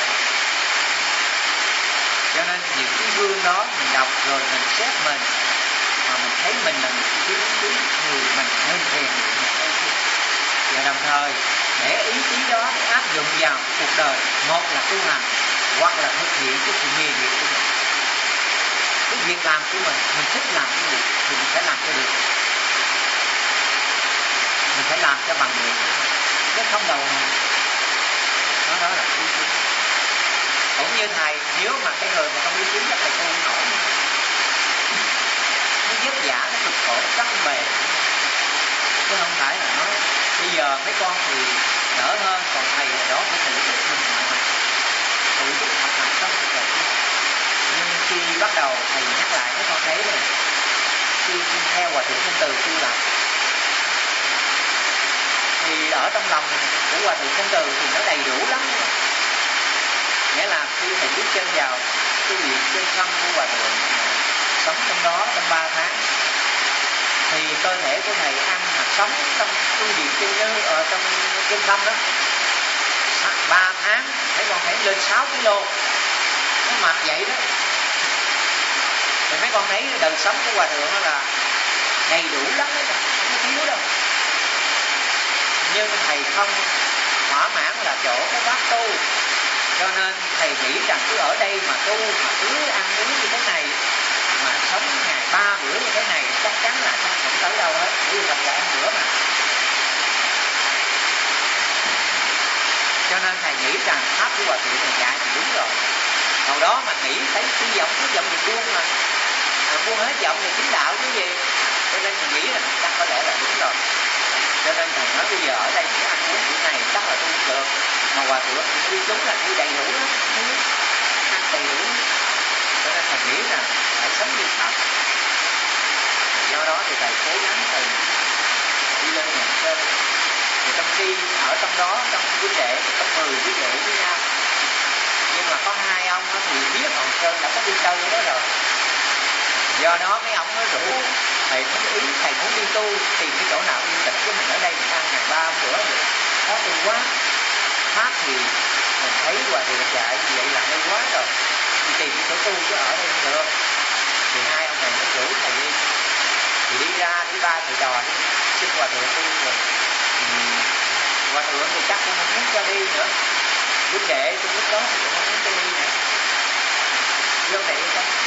Cho nên những cái gương đó mình đọc rồi mình xét mình, mà mình thấy mình là một ý chí người mình nên rèn luyện một ý chí. Và đồng thời để ý chí đó áp dụng vào cuộc đời, một là tu hành hoặc là thực hiện cái sự nghề nghiệp của mình. Cái việc làm của mình thích làm cái gì thì mình phải làm cho được, mình phải làm cho bằng được, chứ không đầu hàng. Đó là ý chí. Cũng như thầy, nếu mà cái người mà không ý chí chắc thầy tu không nổi, nó vất vả, nó cực khổ, chắc bề, chứ không phải là nói bây giờ mấy con thì đỡ hơn, còn thầy là đó phải tự biết mình mọi mặt, tự tự túc học hành xong rồi. Nhưng khi bắt đầu thầy nhắc lại các con thấy này, khi theo Hòa Thượng Thanh Từ tu tập thì ở trong lòng của Hòa Thượng Thanh Từ thì nó đầy đủ lắm. Nghĩa là khi thầy bước chân vào cái viện trên sân của Hòa Thượng, sống trong đó trong 3 tháng, thì cơ thể của thầy ăn mặc sống trong tu viện trong trên sông đó 3 tháng, mấy con thấy lên 6 kg, nó mập vậy đó. Thì mấy con thấy đời sống của Hòa Thượng đó là đầy đủ lắm đó, không có thiếu đâu. Nhưng thầy không thỏa mãn là chỗ cái pháp tu, cho nên thầy nghĩ rằng cứ ở đây mà tu, mà cứ ăn uống như thế này, mà sống ngày 3 bữa như thế này, chắc chắn là không tới đâu hết, bởi vì Phật dạy ăn bữa mà. Cho nên thầy nghĩ rằng pháp của Hòa Thượng thầy dạy thì đúng rồi. Hồi đó mà nghĩ thấy cái giọng thì buông mà buông hết giọng thì chính đạo cái gì. Cho nên thầy nghĩ là chắc có lẽ là đúng rồi. Cho nên thầy nói bây giờ ở đây chỉ ăn uống bữa này chắc là tu được. Mà Hòa Thượng thì đi chúng là đi đầy đủ lắm, ăn đầy đủ. Cho nên thầy nghĩ là phải sống như thật. Do đó thì thầy cố gắng thầy đi lên nhà trên. Thì trong khi ở trong đó, trong huynh đệ thì có 10 huynh đệ với nhau, nhưng mà có 2 ông thì biết Hòn Sơn đã có đi chơi ở đó rồi. Do đó mấy ông nói rủ thầy muốn ý, thầy muốn đi tu tìm cái chỗ nào yên tĩnh, chứ mình ở đây mình ăn ngày 3 bữa rồi khó tu quá. Pháp thì mình thấy Hòa Thượng dạy như vậy là hay quá rồi, đi tìm cái chỗ tu chứ ở đây không được. Thì 2 ông này mới rủ thầy đi. Thì đi ra đi 3 thầy trò đi xin Hòa Thượng đi rồi. Hòa Thượng thì chắc cũng không muốn cho đi nữa. Huynh đệ trong lúc đó thì cũng không muốn cho đi nữa. Vô này đi không?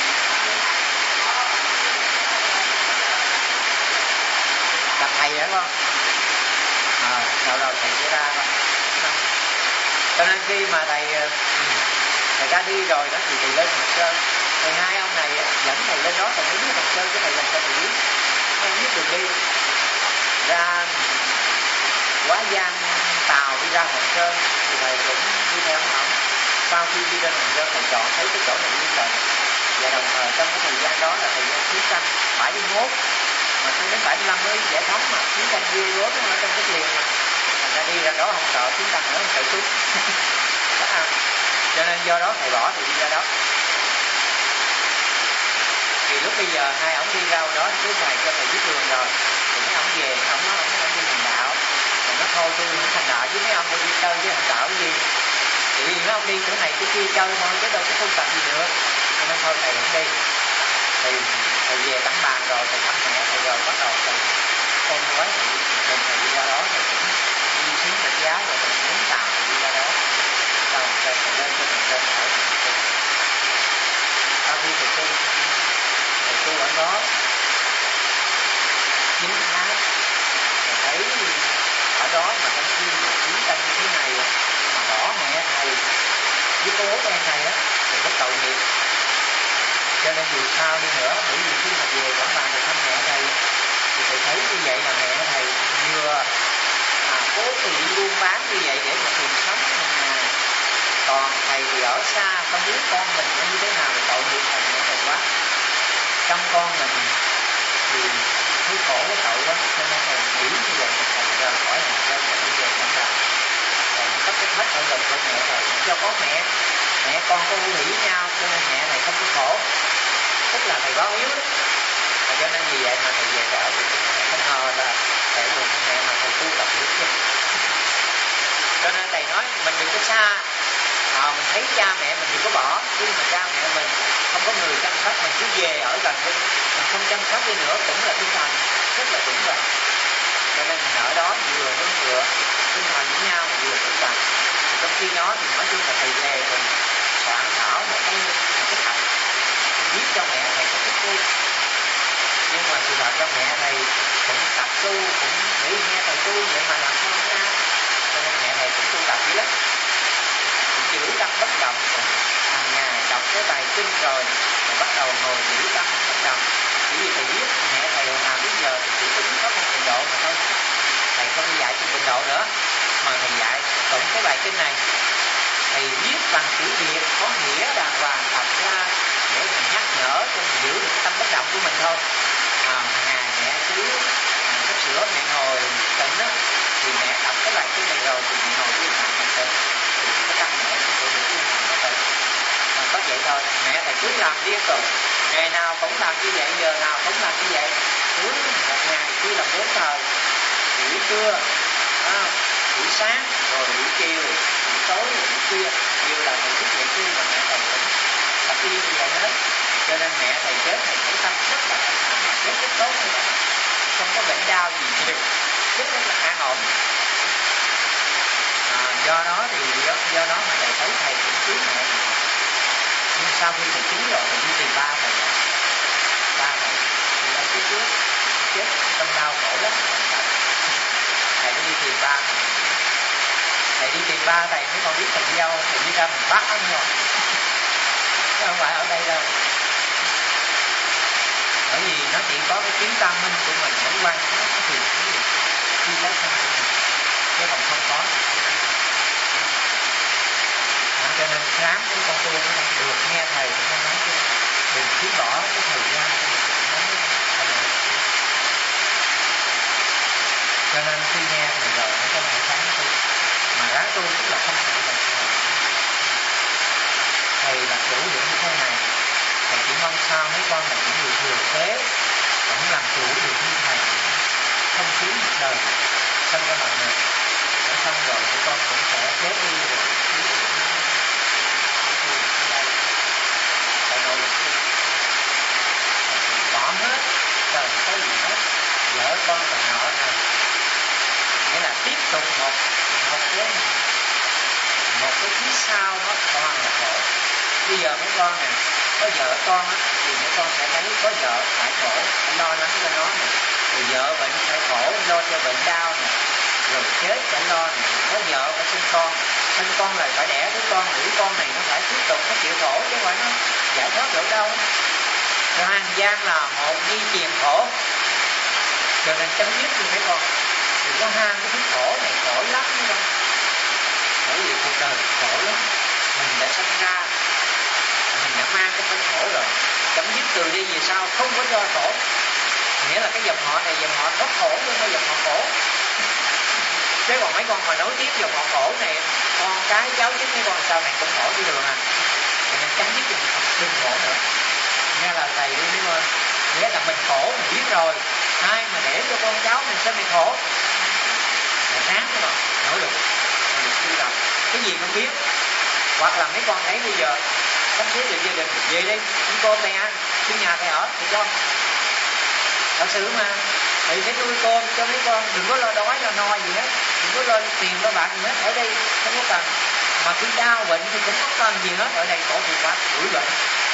Gặp thầy hả con? Rồi thầy sẽ ra con. Cho nên khi mà thầy ra đi rồi đó thì thầy lên Hòn Sơn. Thì 2 ông này dẫn thầy lên đó, thầy mới biết Hòn Sơn chứ thầy làm sao thầy biết. Không biết đường đi. Ra Quá Giang tàu đi ra Hòn Sơn thì thầy cũng đi theo ông. Sau khi đi lên Hòn Sơn thầy chọn thấy cái chỗ này yên tĩnh, và đồng thời trong cái thời gian đó là thời gian chiến tranh 71 mà khi đến 75 mới giải phóng, mà chiến tranh vui rốt ở trong đất liền mà thành ra đi ra đó không sợ chiến tranh nữa, không sợ súng. Cho nên do đó thầy bỏ thì đi ra đó. Thì lúc bây giờ 2 ổng đi ra đó cứ thầy cho thầy biết đường rồi, thì mấy ổng về ổng nói ổng đi hành đạo. Rồi nó thôi tôi không thành đạo với mấy ông đi chơi với hành đạo cái gì, thì mấy ông đi chỗ này chỗ kia chơi thôi chứ đâu có tu tập gì nữa. Cho nên thôi thầy không đi. Thì thầy về tắm bàn rồi thầy thăm mẹ thầy rồi bắt đầu thầy ôm gói thầy đi ra đó, thầy cũng đi xuống Phật giáo rồi thầy xuống tàu thầy đi ra đó. Sau thầy lên trên Hòn Sơn ở sau khi thầy tu ở đó 9 tháng, thầy thấy ở đó mà trong khi một chiến tranh như thế này mà bỏ mẹ thầy với cô út em này á thì rất tội nghiệp. Cho nên dù sao đi nữa, bởi vì khi mà về Quảng Bàn thầy thăm mẹ thầy thì thầy thấy như vậy là mẹ thầy vừa cố tình đi buôn bán như vậy để mà tìm sống hàng ngày, còn thầy thì ở xa không biết con mình nó như thế nào, thì tội nghiệp thầy mẹ thầy quá. Trong con mình thì thấy khổ cái tội quá, cho nên thầy nghĩ như vậy mà thầy rời khỏi Hòn Sơn thầy đi về Quảng Bàn. Thầy sắp cái hết ở gần với mẹ thầy cho có mẹ con có hữu hỉ với nhau, cho nên mẹ thầy không có khổ, tức là thầy báo hiếu đó. Và cho nên vì vậy mà thầy về ở thì không ngờ là thầy cùng mẹ mà thầy tu tập được chứ. Cho nên thầy nói mình đừng có xa, mình thấy cha mẹ mình đừng có bỏ, khi mà cha mẹ mình không có người chăm sóc mình cứ về ở gần đi, mình không chăm sóc đi nữa cũng là tinh thần rất là vững vàng. Cho nên mình ở đó vừa tinh thần với nhau vừa tu tập. Trong khi đó thì nói chung là thầy về rồi soạn thảo một cái tập viết cho mẹ thầy có thích tu, nhưng mà sự thật cho mẹ thầy cũng tập tu, cũng nghĩ nghe thầy tu vậy mà làm sao không ra. Cho nên mẹ thầy cũng tu tập dữ lắm, cũng giữ tâm bất động, cũng hàng ngày đọc cái bài kinh rồi bắt đầu ngồi giữ tâm bất động. Chỉ vì thầy biết mẹ thầy hồi nào đến giờ thì chỉ tính có một trình độ mà thôi, thầy không dạy trên trình độ nữa, mà thầy dạy tụng cái bài kinh này. Thầy thầy viết bằng chữ Việt có nghĩa đàng hoàng thật ra để mình nhắc nhở cho mình giữ được tâm bất động của mình thôi. Ngày mẹ cứ sắp sửa mẹ ngồi tĩnh á, thì mẹ đọc cái bài kinh này rồi thì mẹ ngồi yên lặng mình tĩnh, thì cái tâm mẹ sẽ được yên lặng nó tĩnh. Có vậy thôi, mẹ thầy cứ làm liên tục, ngày nào cũng làm như vậy, giờ nào cũng làm như vậy, cứ một ngày cứ làm 4 thời, buổi trưa, buổi sáng, rồi buổi chiều, buổi tối, buổi khuya, đều là thầy thức dậy khi mà mẹ thầy cũng tập đi như vậy hết. Cho nên mẹ thầy chết thầy thấy tâm rất là thanh thản, mà chết rất tốt như vậy, không có bệnh đau gì nhiều, chết rất là an ổn. Do đó mà thầy thấy thầy cũng cứu mẹ. Nhưng sau khi thầy cứu rồi thầy đi tìm ba thầy thì ở phía trước chết tâm đau khổ lắm. Thầy đi tìm ba thầy đi tìm ba thầy mới còn biết thầy đi đâu. Thầy đi ra miền Bắc không rồi, chứ không phải ở đây đâu. Bởi vì nó chỉ có cái tiếng tâm minh của mình mới quan nó có tiền khi tới thân của mình, chứ còn không có. Cho nên ráng cái con tu của mình được nghe thầy nó nói chứ đừng cứ bỏ cái thời gian cho nên khi nghe thầy rồi nó có thể ráng tu, mà ráng tu tức là không phải là thầy đặt đủ điểm như thế này. Thầy chỉ mong sao mấy con là những người thừa thế cũng làm chủ được như thầy, không thiếu một đời xong ra mặt này để xong rồi mấy con cũng sẽ chết đi rồi bỏ hết đời có gì hết, vợ con là nợ này, nghĩa là tiếp tục một cái phía sau nó toàn là khổ. Bây giờ mấy con nè có vợ con á, thì mấy con sẽ thấy có vợ phải khổ, phải lo lắng cho nó nè, rồi vợ bệnh phải khổ, lo cho bệnh đau nè, rồi chết phải lo nè, có vợ phải sinh con lại phải đẻ đứa con, đứa con này nó phải tiếp tục nó chịu khổ chứ không phải nó giải thoát được đâu. Hàng gian là một di truyền khổ, cho nên chấm dứt như mấy con đừng có ham cái thứ khổ này, khổ lắm đúng không? Bởi vì cuộc đời khổ lắm, mình đã sinh ra mình đã mang cái phần khổ rồi, chấm dứt từ đi về sau không có do khổ, nghĩa là cái dòng họ này dòng họ thoát khổ chứ không phải dòng họ khổ. Chứ còn mấy con mà nối tiếp dòng họ khổ này, con cái cháu chứ mấy con sau này cũng khổ đi đường à. Cho nên chấm dứt dòng họ đừng khổ nữa, nghe lời thầy đi mấy con, nghĩa là mình khổ mình biết rồi, ai mà để cho con cháu mình sao mình khổ, là ráng các bạn nỗ lực tu tập, cái gì không biết. Hoặc là mấy con thấy bây giờ sắp xếp được gia đình về đi, chúng cô thầy ăn cái nhà thầy ở thì cho thật sự mà thầy sẽ nuôi con cho mấy con, đừng có lo đói lo no gì hết, đừng có lo tiền lo bạc gì hết, ở đây không có cần. Mà khi đau bệnh thì cũng không cần gì hết, ở đây khổ thì quá đuổi bệnh.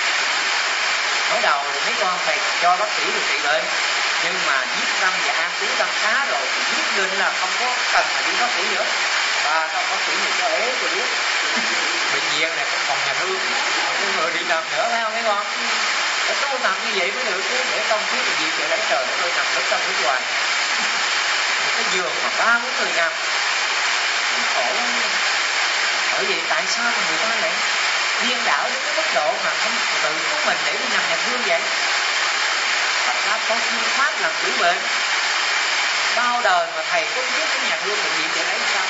Mới đầu thì mấy con thầy cho bác sĩ điều trị bệnh, nhưng mà giết tâm và an trú tâm khá rồi thì quyết định là không có cần phải đi bác sĩ nữa. Và không bác sĩ thì cho ế cho biết bệnh viện này cũng còn nhà thương, không có người đi nằm nữa, phải không mấy con? Phải tu nằm như vậy mới được chứ, để không thiếu bệnh viện để lấy trời để tôi nằm lúc trong nước ngoài một cái giường mà 3-4 người nằm khổ lắm. Bởi vì tại sao mà người ta lại điên đảo đến cái mức độ mà không tự của mình để đi nằm nhà thương vậy? Thật ra có phương pháp làm chữa bệnh, bao đời mà thầy cũng biết cái nhà thương bệnh viện để lấy sao.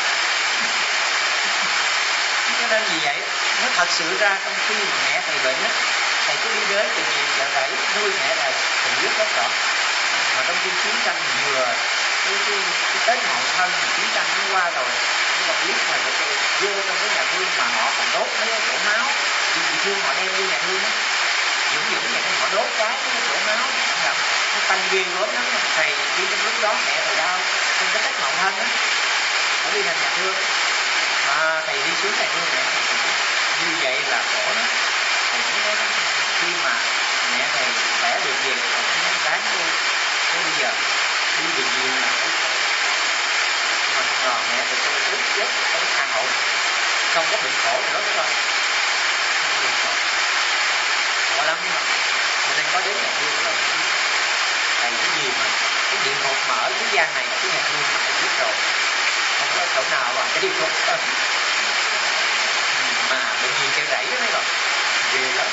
Cho nên vì vậy nó thật sự ra trong khi mà mẹ thầy bệnh á, thầy cứ đi đến từ nhiều chợ rẫy nuôi mẹ thầy biết rất rõ. Mà trong khi chiến tranh vừa cái Tết Mậu Thân thì chiến tranh nó qua rồi, nhưng mà biết là vô trong cái nhà thương mà họ còn đốt mấy cái chỗ máu, bị thương họ đem đi nhà thương á, dũng vậy họ đốt cái chỗ máu, nó tanh ghê gớm lắm. Thầy đi trong lúc đó mẹ thầy đau trong cái Tết Mậu Thân á, ở đi làm nhà thương, thầy đi xuống thầy nuôi mẹ thầy như vậy là khổ lắm. Thầy cũng nói khi mà mẹ thầy khỏe được về thầy cũng nói ráng thôi, thế bây giờ đi bệnh viện là phải khổ, mà còn mẹ thầy tôi ước chết tới an ổn, không có bệnh khổ nữa đúng không? Không có bệnh khổ, khổ lắm mà. Cho nên có đến nhà thương rồi thầy cái gì mà cái địa ngục mở cái gian này là cái nhà thương mà thầy biết rồi, không có chỗ nào mà cái địa ngục hơn. bệnh viện Chợ Rẫy đó mấy con, ghê lắm.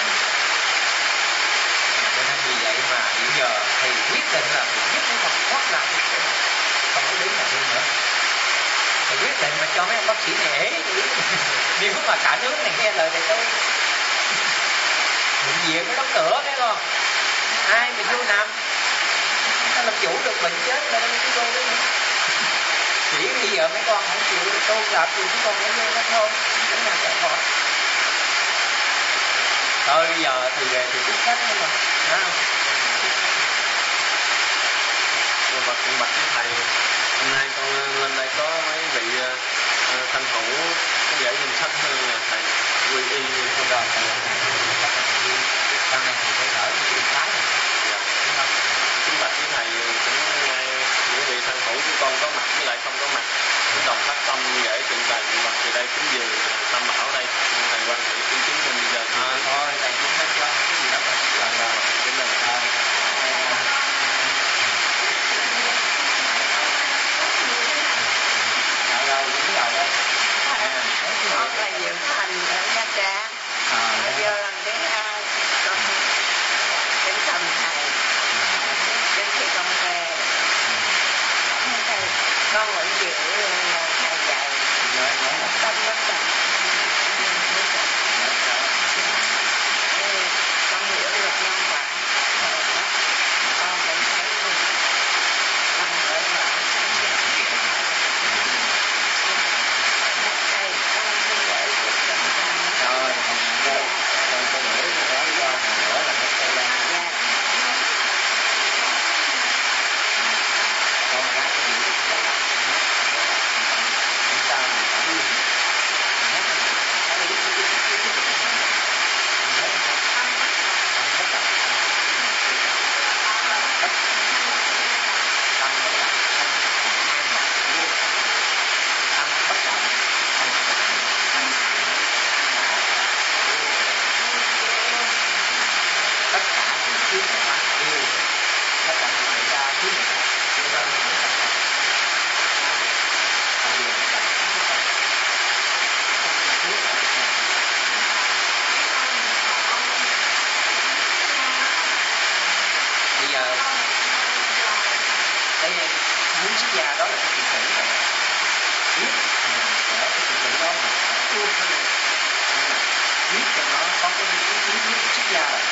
Cho nên vì vậy mà hiện giờ thầy quyết định là thầy nhất mấy con thoát ra cái chỗ này, không có đến là đi nữa. Thầy quyết định mà cho mấy ông bác sĩ này ế nếu mà cả nước này nghe lời thầy tôi bệnh viện nó đóng cửa thấy không, ai mà vô nằm nó làm chủ được bệnh chết là đâu cái cô đấy nữa. Chỉ bây giờ mấy con không chịu tôn lập thì mấy con phải vô đó thôi, cái nào chạy khỏi. Thôi bây giờ thì về thì chính sách thôi mà. Bạch với thầy, hôm nay con lên đây có mấy vị thanh hữu có gửi danh sách là thầy quy y không rồi. Sau này thì phải gửi cái cái này. Đúng không? Kính bạch với thầy cũng nghe những vị thanh hữu của con có mặt với lại không có mặt đồng phát tâm gửi trình bày mặt từ đây cũng dường tâm bảo đây thầy quan hệ chứng minh bây giờ thôi thầy cũng không cho cái gì đó rồi kính mừng rồi cũng đầu đây con là Diệu Thành ở Nha Trang. Vô làm cái con kính thầm thầy, kính thầy con về thầy con vẫn giữ thầy dạy tâm bất tận. Con hiểu được nhân quả, con cũng thấy tâm cởi mở. Thầy con xin gửi chút tình cảm. rồi con có gửi cái đó cho nữa là cái cây lan con cái gì cũng vậy. Chúng ta mình phải đi nhắc cái gì cái ý tất cả những thứ mà bạn yêu, tất cả những người ta thứ mà bạn yêu ra là những tâm hồn. Bây giờ đây muốn xuất gia đó là cái chuyện tử rồi, biết ở cái chuyện tử đó mà luôn cái biết cho nó có cái ý kiến xuất gia rồi